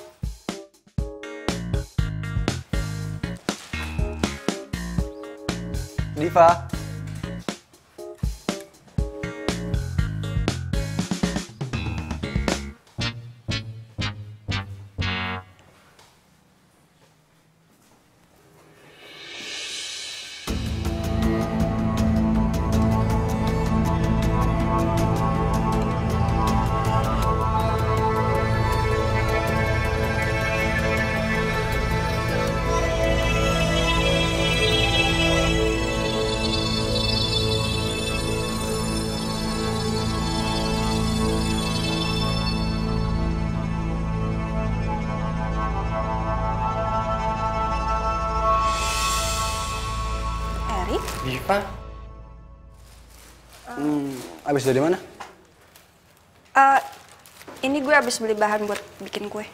Erik? Diva. Abis dari mana? Ini gue abis beli bahan buat bikin kue.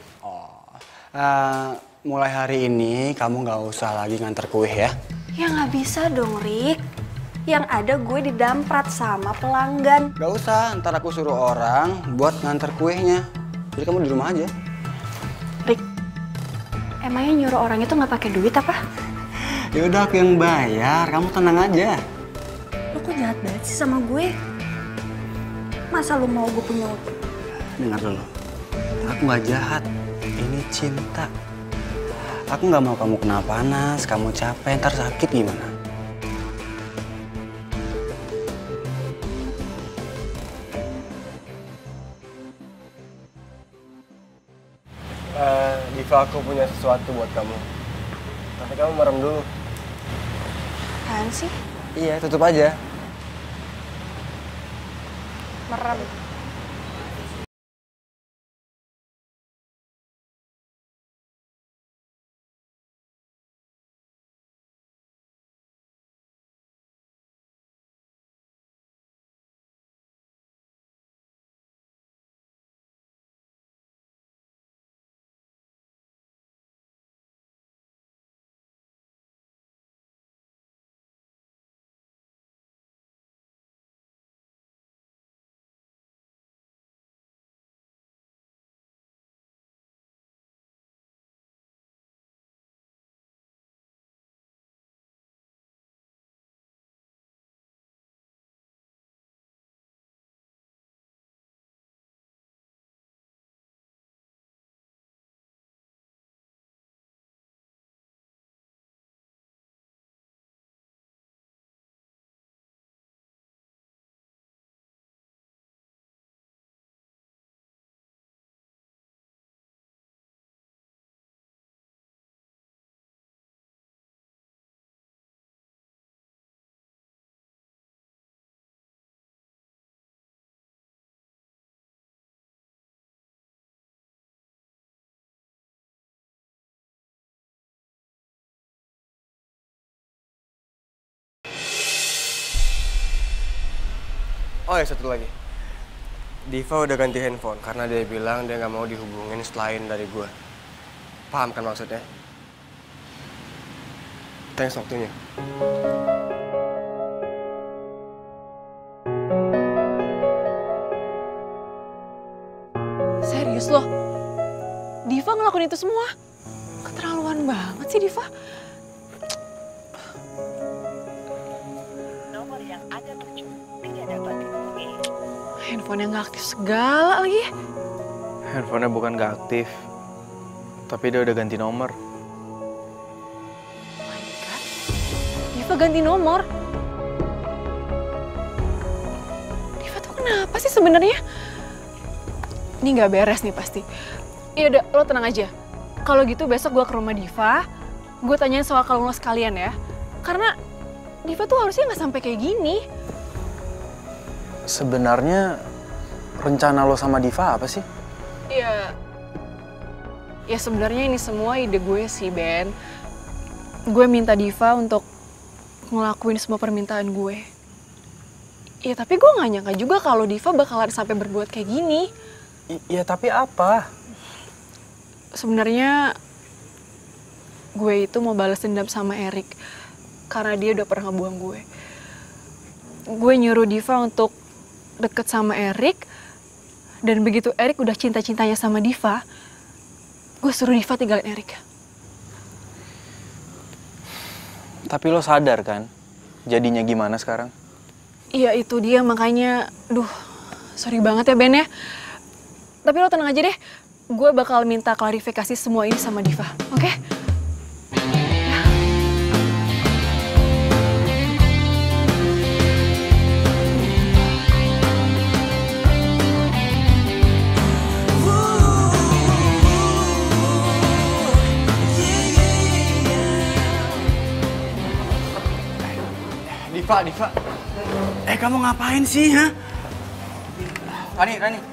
Mulai hari ini kamu nggak usah lagi nganter kue ya. Ya nggak bisa dong, Rik. Yang ada gue didamprat sama pelanggan. Gak usah, ntar aku suruh orang buat nganter kuenya. Jadi kamu di rumah aja. Rik, emangnya nyuruh orang itu nggak pakai duit apa? Ya udah aku yang bayar, kamu tenang aja. Lo kok jahat banget sih sama gue? Masa lo mau gue punya utang? Dengar dulu, aku nggak jahat. Ini cinta. Aku nggak mau kamu kena panas, kamu capek, ntar sakit gimana? Diva, aku punya sesuatu buat kamu. Tapi kamu merem dulu. Apaan sih? Iya, tutup aja. Merem. Oh ya, satu lagi. Diva udah ganti handphone karena dia bilang dia nggak mau dihubungin selain dari gue. Paham kan maksudnya? Thanks waktunya. Serius loh? Diva ngelakuin itu semua? Keterlaluan banget sih Diva. Nomor yang Anda tuju tidak dapat dihubungi. Handphonenya nggak aktif segala lagi. Handphonenya bukan nggak aktif, tapi dia udah ganti nomor. Diva ganti nomor. Diva tuh kenapa sih sebenarnya? Ini nggak beres nih pasti. Ya udah, lo tenang aja. Kalau gitu besok gue ke rumah Diva, gue tanyain soal kalung lo sekalian ya. Karena Diva tuh harusnya nggak sampai kayak gini. Sebenarnya rencana lo sama Diva apa sih? Ya sebenarnya ini semua ide gue sih, Ben. Gue minta Diva untuk ngelakuin semua permintaan gue. Ya tapi gue gak nyangka juga kalau Diva bakalan sampai berbuat kayak gini. Iya tapi apa? Sebenarnya gue itu mau balas dendam sama Erik karena dia udah pernah ngebuang gue. Gue nyuruh Diva untuk deket sama Erik, dan begitu Erik udah cinta-cintanya sama Diva, gue suruh Diva tinggalin Erik. Tapi lo sadar kan jadinya gimana sekarang? Iya itu dia, makanya sorry banget ya Ben ya. Tapi lo tenang aja deh, gue bakal minta klarifikasi semua ini sama Diva, oke? Diva. Kamu ngapain sih, ha? Rani.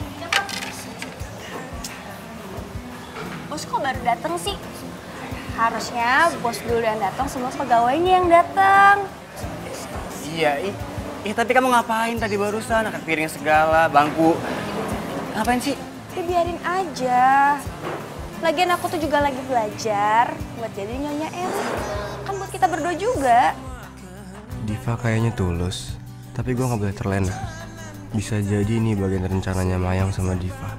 Bos kok baru datang sih? Harusnya bos dulu yang datang, semua pegawainya yang datang. Iya, tapi kamu ngapain tadi barusan? Angkat piring segala, bangku. Ngapain sih? Biarin aja. Lagian aku tuh juga lagi belajar buat jadi nyonya Erik. Kan buat kita berdua juga. Diva kayaknya tulus, tapi gue nggak boleh terlena. Bisa jadi ini bagian rencananya Mayang sama Diva.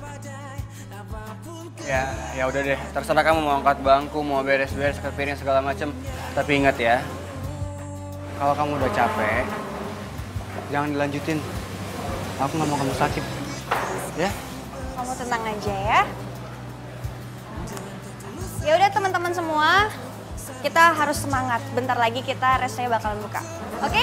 Ya udah deh, terserah kamu mau angkat bangku, mau beres-beres, angkat piring segala macem. Tapi ingat ya, kalau kamu udah capek, jangan dilanjutin. Aku nggak mau kamu sakit, ya? Kamu tenang aja ya. Ya udah teman-teman semua, kita harus semangat. Bentar lagi kita restonya bakalan buka. Oke?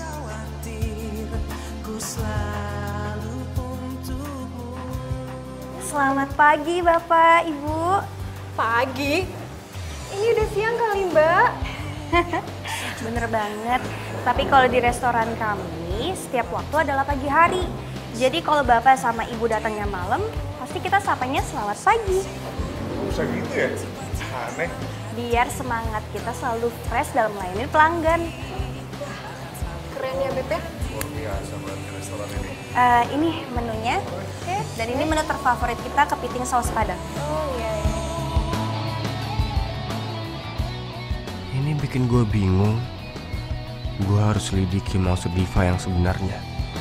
Selamat pagi Bapak, Ibu. Pagi? Ini udah siang kali Mbak. Bener banget. Tapi kalau di restoran kami, setiap waktu adalah pagi hari. Jadi kalau Bapak sama Ibu datangnya malam, pasti kita sapanya selamat pagi. Bisa gitu ya? Aneh. Biar semangat kita selalu fresh dalam melayani pelanggan. Keren ya Beb ya? Luar biasa banget restoran ini. Ini menunya. Dan ini menu terfavorit kita, kepiting saus padang. Oh iya. Ini bikin gue bingung. Gue harus selidiki maksud Diva yang sebenarnya.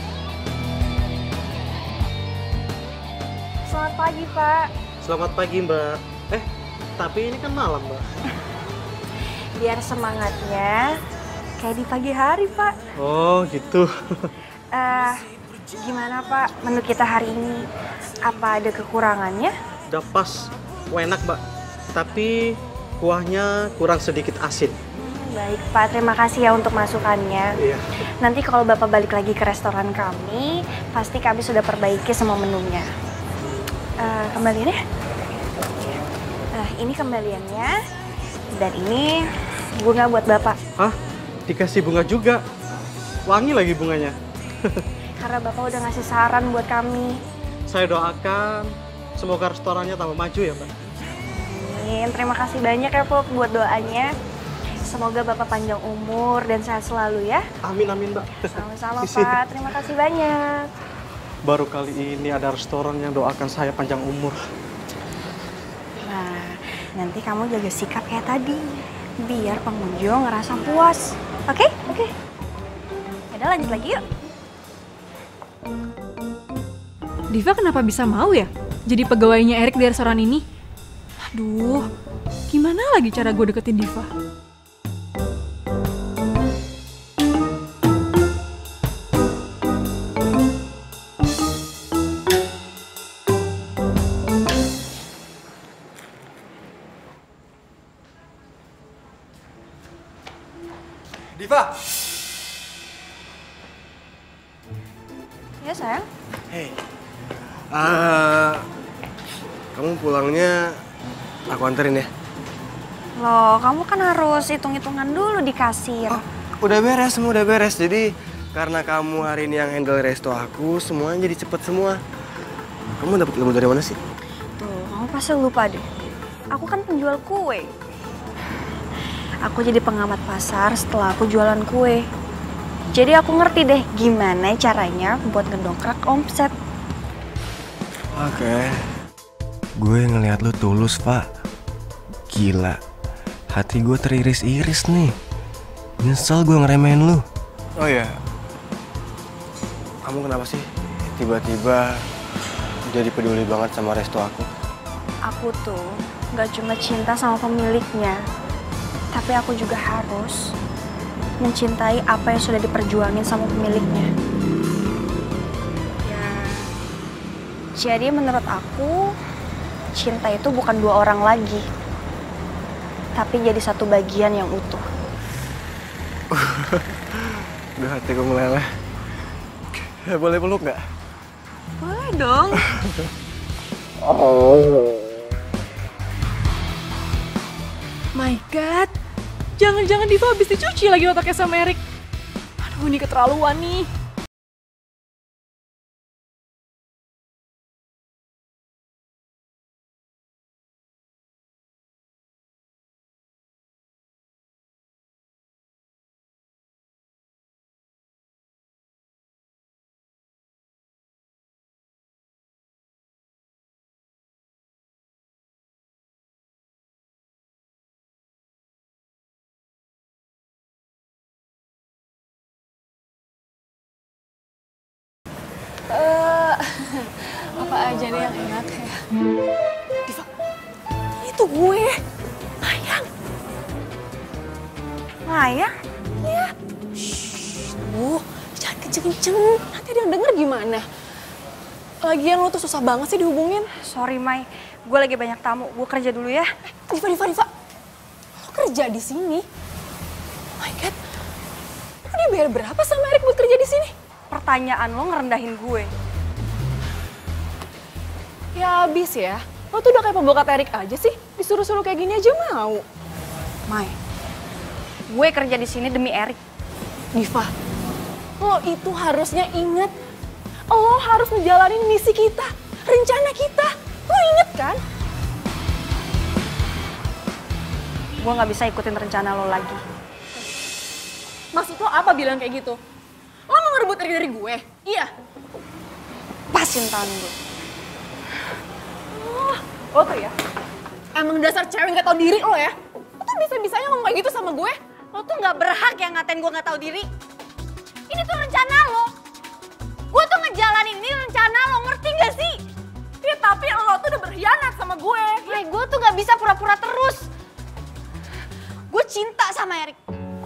Selamat pagi, Pak. Selamat pagi, Mbak. Tapi ini kan malam, Mbak. Biar semangatnya kayak di pagi hari, Pak. Oh, gitu. Gimana, Pak, menu kita hari ini? Apa ada kekurangannya? Udah pas, enak, Mbak. Tapi kuahnya kurang sedikit asin. Baik, Pak. Terima kasih ya untuk masukannya. Iya. Nanti kalau Bapak balik lagi ke restoran kami, pasti kami sudah perbaiki semua menunya. Kembaliannya? Nah, ini kembaliannya. Dan ini bunga buat Bapak. Hah? Dikasih bunga juga? Wangi lagi bunganya. Karena Bapak udah ngasih saran buat kami. Saya doakan semoga restorannya tambah maju ya, Mbak. Amin. Terima kasih banyak ya, Pak, buat doanya. Semoga Bapak panjang umur dan sehat selalu ya. Amin, Mbak. Sama-sama, Pak. Terima kasih banyak. Baru kali ini ada restoran yang doakan saya panjang umur. Nah, nanti kamu jaga sikap kayak tadi. Biar pengunjung ngerasa puas. Oke? Oke. Yaudah, lanjut lagi yuk. Diva kenapa bisa mau ya jadi pegawainya Erik di restoran ini? Aduh, gimana lagi cara gue deketin Diva? Diva! Ya, sayang. Hei, kamu pulangnya aku anterin ya? Loh, kamu kan harus hitung-hitungan dulu di kasir. Udah beres, semua udah beres. Jadi Karena kamu hari ini yang handle resto aku, semuanya jadi cepet semua. Kamu dapat ilmu dari mana sih? Tuh, kamu pasti lupa deh. Aku kan penjual kue. Aku jadi pengamat pasar setelah aku jualan kue. Jadi aku ngerti deh gimana caranya buat ngedongkrak omset. Oke. Gue ngelihat lu tulus, Pak. Gila. Hati gue teriris-iris nih. Nyesel gue ngeremehin lu. Oh iya. Kamu kenapa sih tiba-tiba jadi peduli banget sama resto aku? Aku tuh gak cuma cinta sama pemiliknya, tapi aku juga harus mencintai apa yang sudah diperjuangin sama pemiliknya. Ya, jadi menurut aku, cinta itu bukan dua orang lagi, tapi jadi satu bagian yang utuh. Udah hatiku meleleh. Boleh peluk nggak? Boleh dong. My God, jangan-jangan Diva habis dicuci lagi otaknya sama Erik. Aduh, ini keterlaluan nih. Apa aja deh yang enak ya. Diva, itu gue. Mayang. Mayang? Iya. Shhh, jangan kenceng-kenceng. Nanti ada yang denger gimana? Lagian lo tuh susah banget sih dihubungin. Sorry, Mai. Gue lagi banyak tamu. Gue kerja dulu ya. Diva. Lo kerja di sini? Oh my God. Lo dibayar berapa sama Erik buat kerja di sini? Pertanyaan lo ngerendahin gue. Ya abis ya. Lo tuh udah kayak pembokat Erik aja sih. Disuruh-suruh kayak gini aja mau. Mai, gue kerja di sini demi Erik. Diva, lo itu harusnya inget. Lo harus ngejalanin misi kita, rencana kita. Lo inget kan? Gue gak bisa ikutin rencana lo lagi. Maksud lo apa bilang kayak gitu? Lo mau ngerebut Erik dari gue? Iya. Pasin tangan gue. Lo tuh ya, emang dasar cewek gak tau diri lo ya. Lo tuh bisa-bisanya ngomong kayak gitu sama gue. Lo tuh gak berhak yang ngatain gue gak tahu diri. Ini tuh rencana lo. Gue tuh ngejalanin ini rencana lo, ngerti gak sih? Ya tapi lo tuh udah berkhianat sama gue. Gue tuh gak bisa pura-pura terus. Gue cinta sama Erik.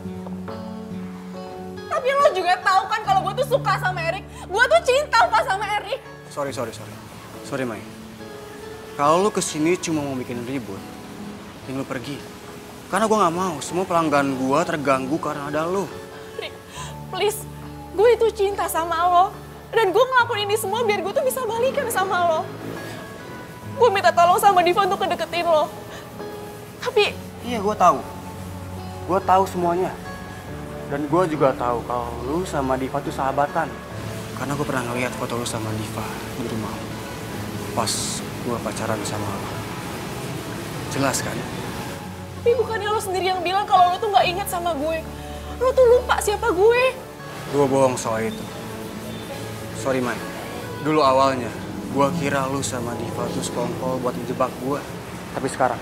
Tapi lo juga tahu kan kalau gue tuh suka sama Erik. Gue tuh cinta apa sama Erik. Sorry, Mai. Kalau lu kesini cuma mau bikin ribut, lu pergi. Karena gue nggak mau semua pelanggan gue terganggu karena ada lu. Rick, please, gue itu cinta sama lo. Dan gue ngelakuin ini semua biar gue tuh bisa balikan sama lo. Gue minta tolong sama Diva untuk ngedeketin lo. Tapi... Iya, gue tahu. Gue tahu semuanya. Dan gue juga tahu kalau lu sama Diva tuh sahabatan. Karena gue pernah ngeliat foto lu sama Diva di rumah. Pas gue pacaran sama lo. Jelas kan? Tapi bukannya lo sendiri yang bilang kalau lo tuh gak ingat sama gue. Lo tuh lupa siapa gue. Gue bohong soal itu. Sorry, Mai. Dulu awalnya, gue kira lu sama Diva tuh sekongkol buat ngejebak gue. Tapi sekarang,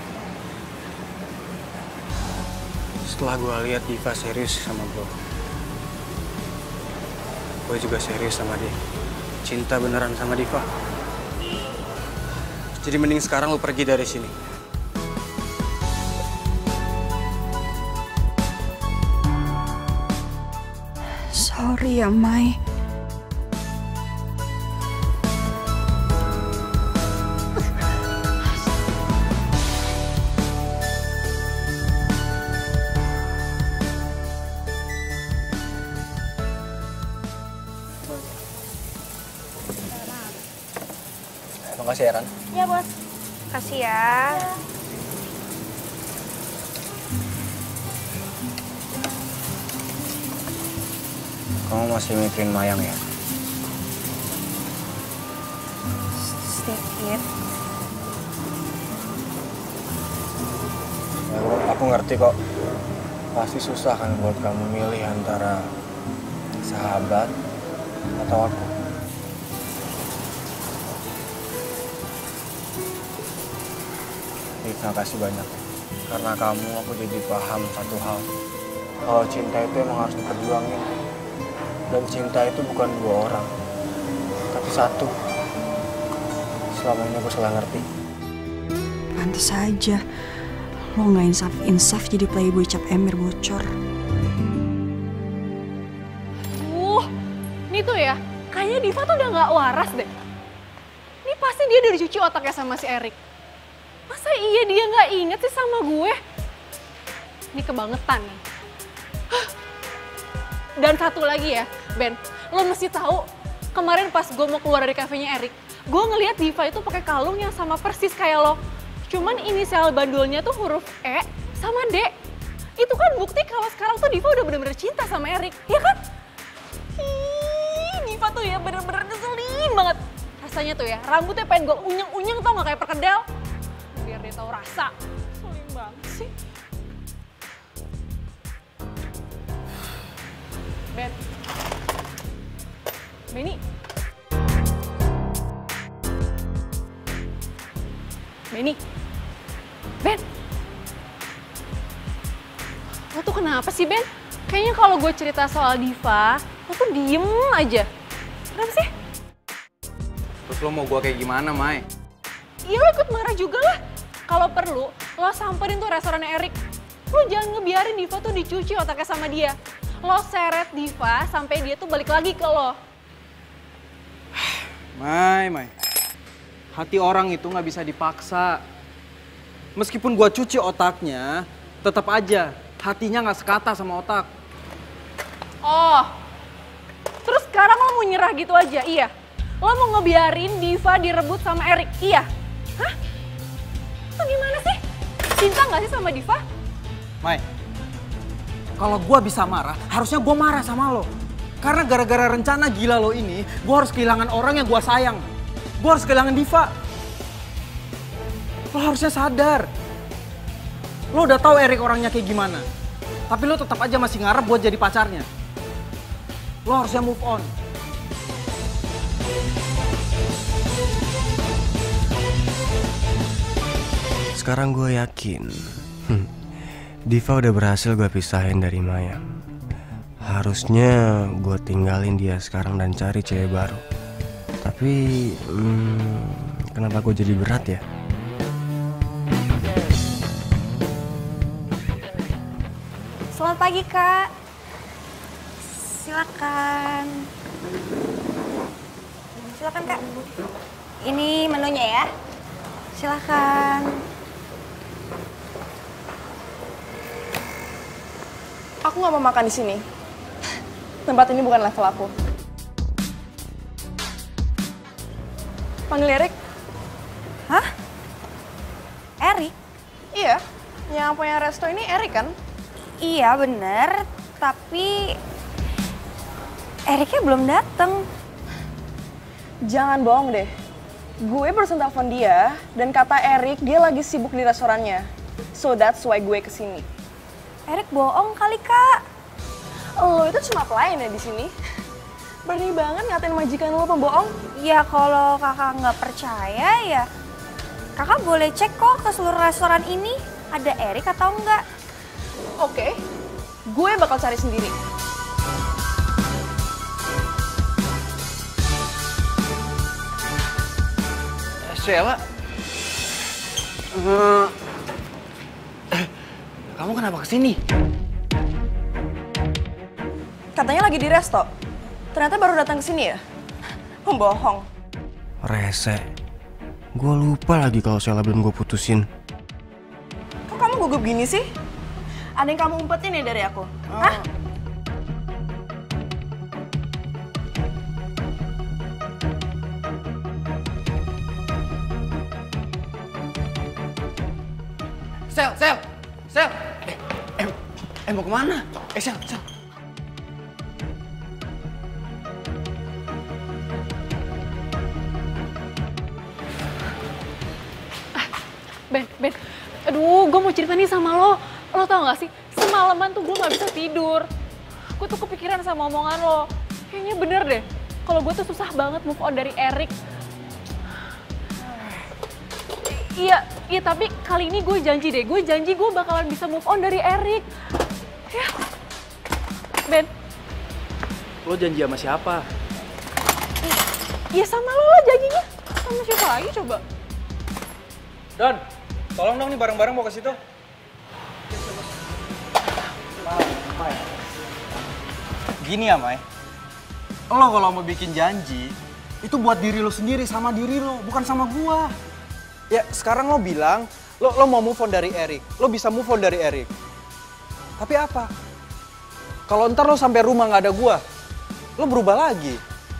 setelah gue lihat Diva serius sama gue juga serius sama dia. Cinta beneran sama Diva. Jadi mending sekarang lu pergi dari sini. Sorry ya, Mai. Makasih ya, Ran. Iya, Bos. Kasih ya. Kamu masih mikirin Mayang ya? Sedikit. Ya, aku ngerti kok. Pasti susah kan buat kamu milih antara sahabat atau aku. Terima kasih banyak. Karena kamu aku jadi paham satu hal. Kalau cinta itu emang harus diperjuangin. Dan cinta itu bukan dua orang, tapi satu. Selama ini aku salah ngerti. Pantes aja lo nggak insaf jadi playboy cap emir bocor. Ini tuh ya, kayaknya Diva tuh udah nggak waras deh. Ini pasti dia udah dicuci otaknya sama si Erik. Masa iya dia nggak inget sih sama gue? Ini kebangetan nih. Dan satu lagi ya, Ben, lo mesti tahu kemarin pas gue mau keluar dari kafenya Erik, gue ngeliat Diva itu pakai kalung yang sama persis kayak lo. Cuman inisial bandulnya tuh huruf E sama D. Itu kan bukti kalau sekarang tuh Diva udah bener-bener cinta sama Erik, ya kan? Diva tuh ya bener-bener ngeselin banget. Rasanya tuh ya, rambutnya pengen gue unyeng-unyeng tau gak kayak perkedel. Biar dia tahu rasa. Ngeselin banget sih. Ben. Benny. Benny. Ben. Lo tuh kenapa sih, Ben? Kayaknya kalau gue cerita soal Diva, lo tuh diem aja. Kenapa sih? Terus lo mau gue kayak gimana, Mai? Iya, lo ikut marah juga lah. Kalau perlu, lo samperin tuh restorannya Erik. Lo jangan ngebiarin Diva tuh dicuci otaknya sama dia. Lo seret Diva sampai dia tuh balik lagi ke lo. Mai. Hati orang itu nggak bisa dipaksa. Meskipun gua cuci otaknya, tetap aja hatinya nggak sekata sama otak. Oh, terus sekarang lo mau nyerah gitu aja, iya? Lo mau ngebiarin Diva direbut sama Erik, iya? Hah? Itu gimana sih? Cinta nggak sih sama Diva? Mai, kalau gue bisa marah, harusnya gue marah sama lo. Karena gara-gara rencana gila lo ini, gue harus kehilangan orang yang gue sayang. Gue harus kehilangan Diva. Lo harusnya sadar. Lo udah tahu Erik orangnya kayak gimana. Tapi lo tetap aja masih ngarep buat jadi pacarnya. Lo harusnya move on. Sekarang gue yakin Diva udah berhasil gue pisahin dari Maya. Harusnya gue tinggalin dia sekarang dan cari cewek baru. Tapi kenapa gue jadi berat ya? Selamat pagi, Kak. Silakan. Silakan, Kak. Ini menunya ya. Silakan. Aku nggak mau makan di sini. Tempat ini bukan level aku. Panggil Erik. Hah? Erik? Iya, yang punya resto ini Erik kan? Iya, bener. Tapi Eriknya belum dateng. Jangan bohong deh. Gue barusan telepon dia dan kata Erik dia lagi sibuk di restorannya. So that's why gue kesini. Erik bohong kali, Kak. Lo itu cuma pelayan ya di sini. Berani banget ngatain majikan lo pembohong. Ya kalau kakak nggak percaya ya kakak boleh cek kok ke seluruh restoran ini ada Erik atau enggak. Oke, gue bakal cari sendiri. Sheila, kamu kenapa kesini? Katanya lagi di resto. Ternyata baru datang ke sini ya? Pembohong. Rese. Gue lupa lagi kalau Sheila belum gue putusin. Kok kamu gugup gini sih? Ada yang kamu umpetin ya dari aku? Hah? Sel. Mau kemana? Sel. Ben. Aduh, gue mau cerita nih sama lo. Lo tau gak sih, semalaman tuh gue gak bisa tidur. Gue tuh kepikiran sama omongan lo. Kayaknya bener deh, kalau gue tuh susah banget move on dari Erik. Iya, tapi kali ini gue janji deh. Gue janji gue bakalan bisa move on dari Erik. Ya. Ben. Lo janji sama siapa? Iya sama lo lah janjinya. Sama siapa lagi coba? Don, tolong dong nih barang-barang mau ke situ. Gini ya, Mai. Lo kalau mau bikin janji, itu buat diri lo sendiri, sama diri lo, bukan sama gua. Ya, sekarang lo bilang, lo mau move on dari Erik. Lo bisa move on dari Erik. Tapi apa? Kalau ntar lo sampai rumah nggak ada gua, lo berubah lagi.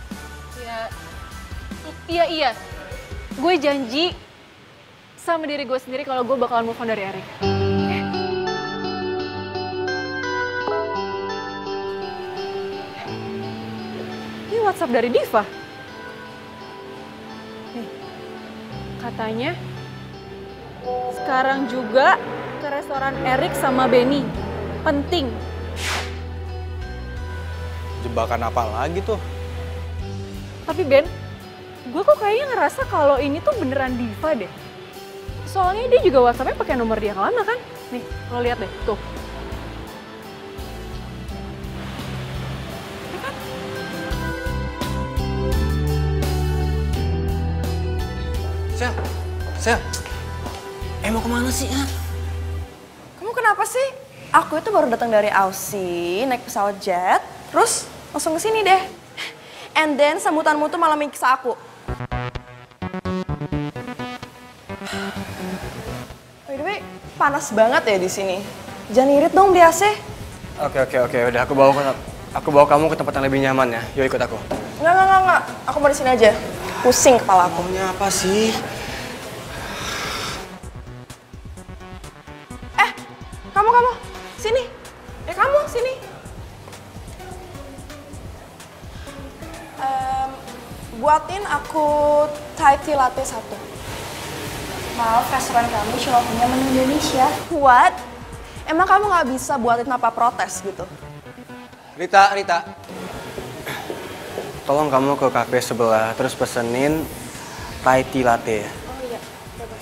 Iya. Gue janji sama diri gue sendiri kalau gue bakalan move on dari Erik. Ini WhatsApp dari Diva. Nih, katanya sekarang juga ke restoran Erik sama Benny. Penting. Jebakan apa lagi tuh? Tapi Ben, gue kok kayaknya ngerasa kalau ini tuh beneran Diva deh. Soalnya dia juga WhatsApp-nya pakai nomor dia yang lama kan? Nih, lo lihat deh, tuh. Sel, mau kemana sih, ha? Kamu kenapa sih? Aku itu baru datang dari Aussie, naik pesawat jet, terus langsung ke sini deh. And then sambutanmu tuh malah miksa aku. By the way, panas banget ya di sini. Jangan irit dong di AC. Oke. Udah aku bawa kamu ke tempat yang lebih nyaman ya. Yuk ikut aku. Enggak. Aku mau di sini aja. Pusing kepala aku. Maunya apa sih? Kamu. Sini. Kamu, sini. Buatin aku Thai tea latte 1. Maaf, restoran kami cuma punya menu Indonesia. What? Emang kamu nggak bisa buatin apa protes gitu? Rita. Tolong kamu ke kafe sebelah, terus pesenin Thai tea latte ya. Oh iya, bagus.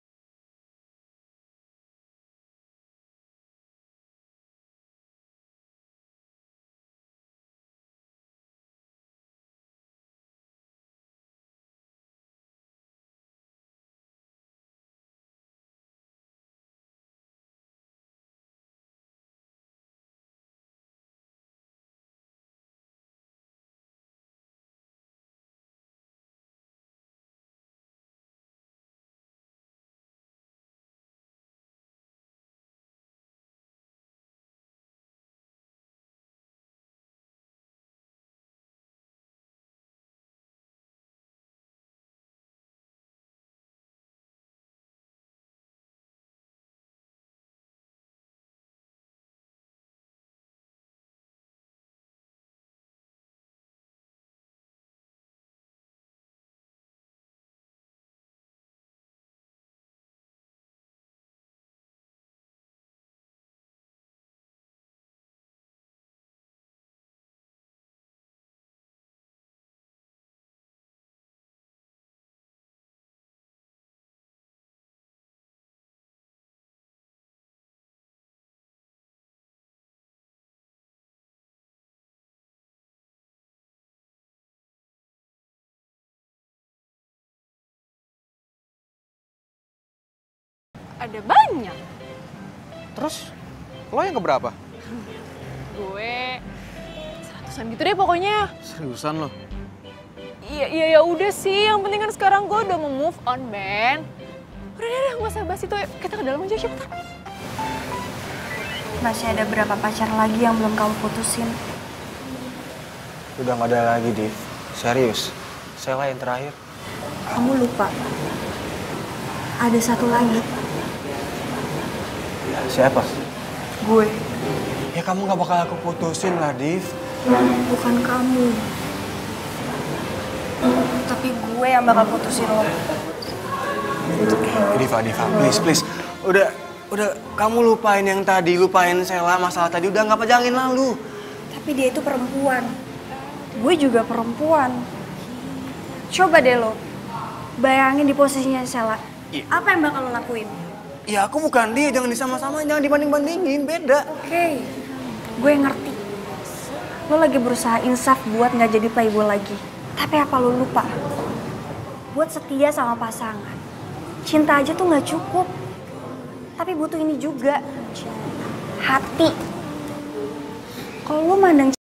Ada banyak. Terus, lo yang keberapa? Gue 100-an gitu deh pokoknya. Seriusan lo? Iya, ya udah sih. Yang penting kan sekarang gue udah mau move on, Ben. Udah, nggak usah bahas itu. Kita ke dalam aja, cepetan. Masih ada berapa pacar lagi yang belum kamu putusin? Udah nggak ada lagi, Div. Serius. Sela yang terakhir. Kamu lupa. Ada satu lagi. Siapa? Gue. Ya kamu nggak bakal aku putusin lah, Div. Bukan kamu. Tapi gue yang bakal putusin lo. Diva, please. Udah, kamu lupain yang tadi, lupain Sela, masalah tadi, udah nggak pejangin lalu. Tapi dia itu perempuan. Gue juga perempuan. Coba deh lo, bayangin di posisinya Sela. Apa yang bakal lo lakuin? Ya aku bukan dia, jangan disama-samain, jangan dibanding-bandingin, beda. Oke, gue ngerti. Lo lagi berusaha insaf buat nggak jadi playboy lagi. Tapi apa lo lupa? Buat setia sama pasangan, cinta aja tuh nggak cukup. Tapi butuh ini juga, hati. Kalau lo mandang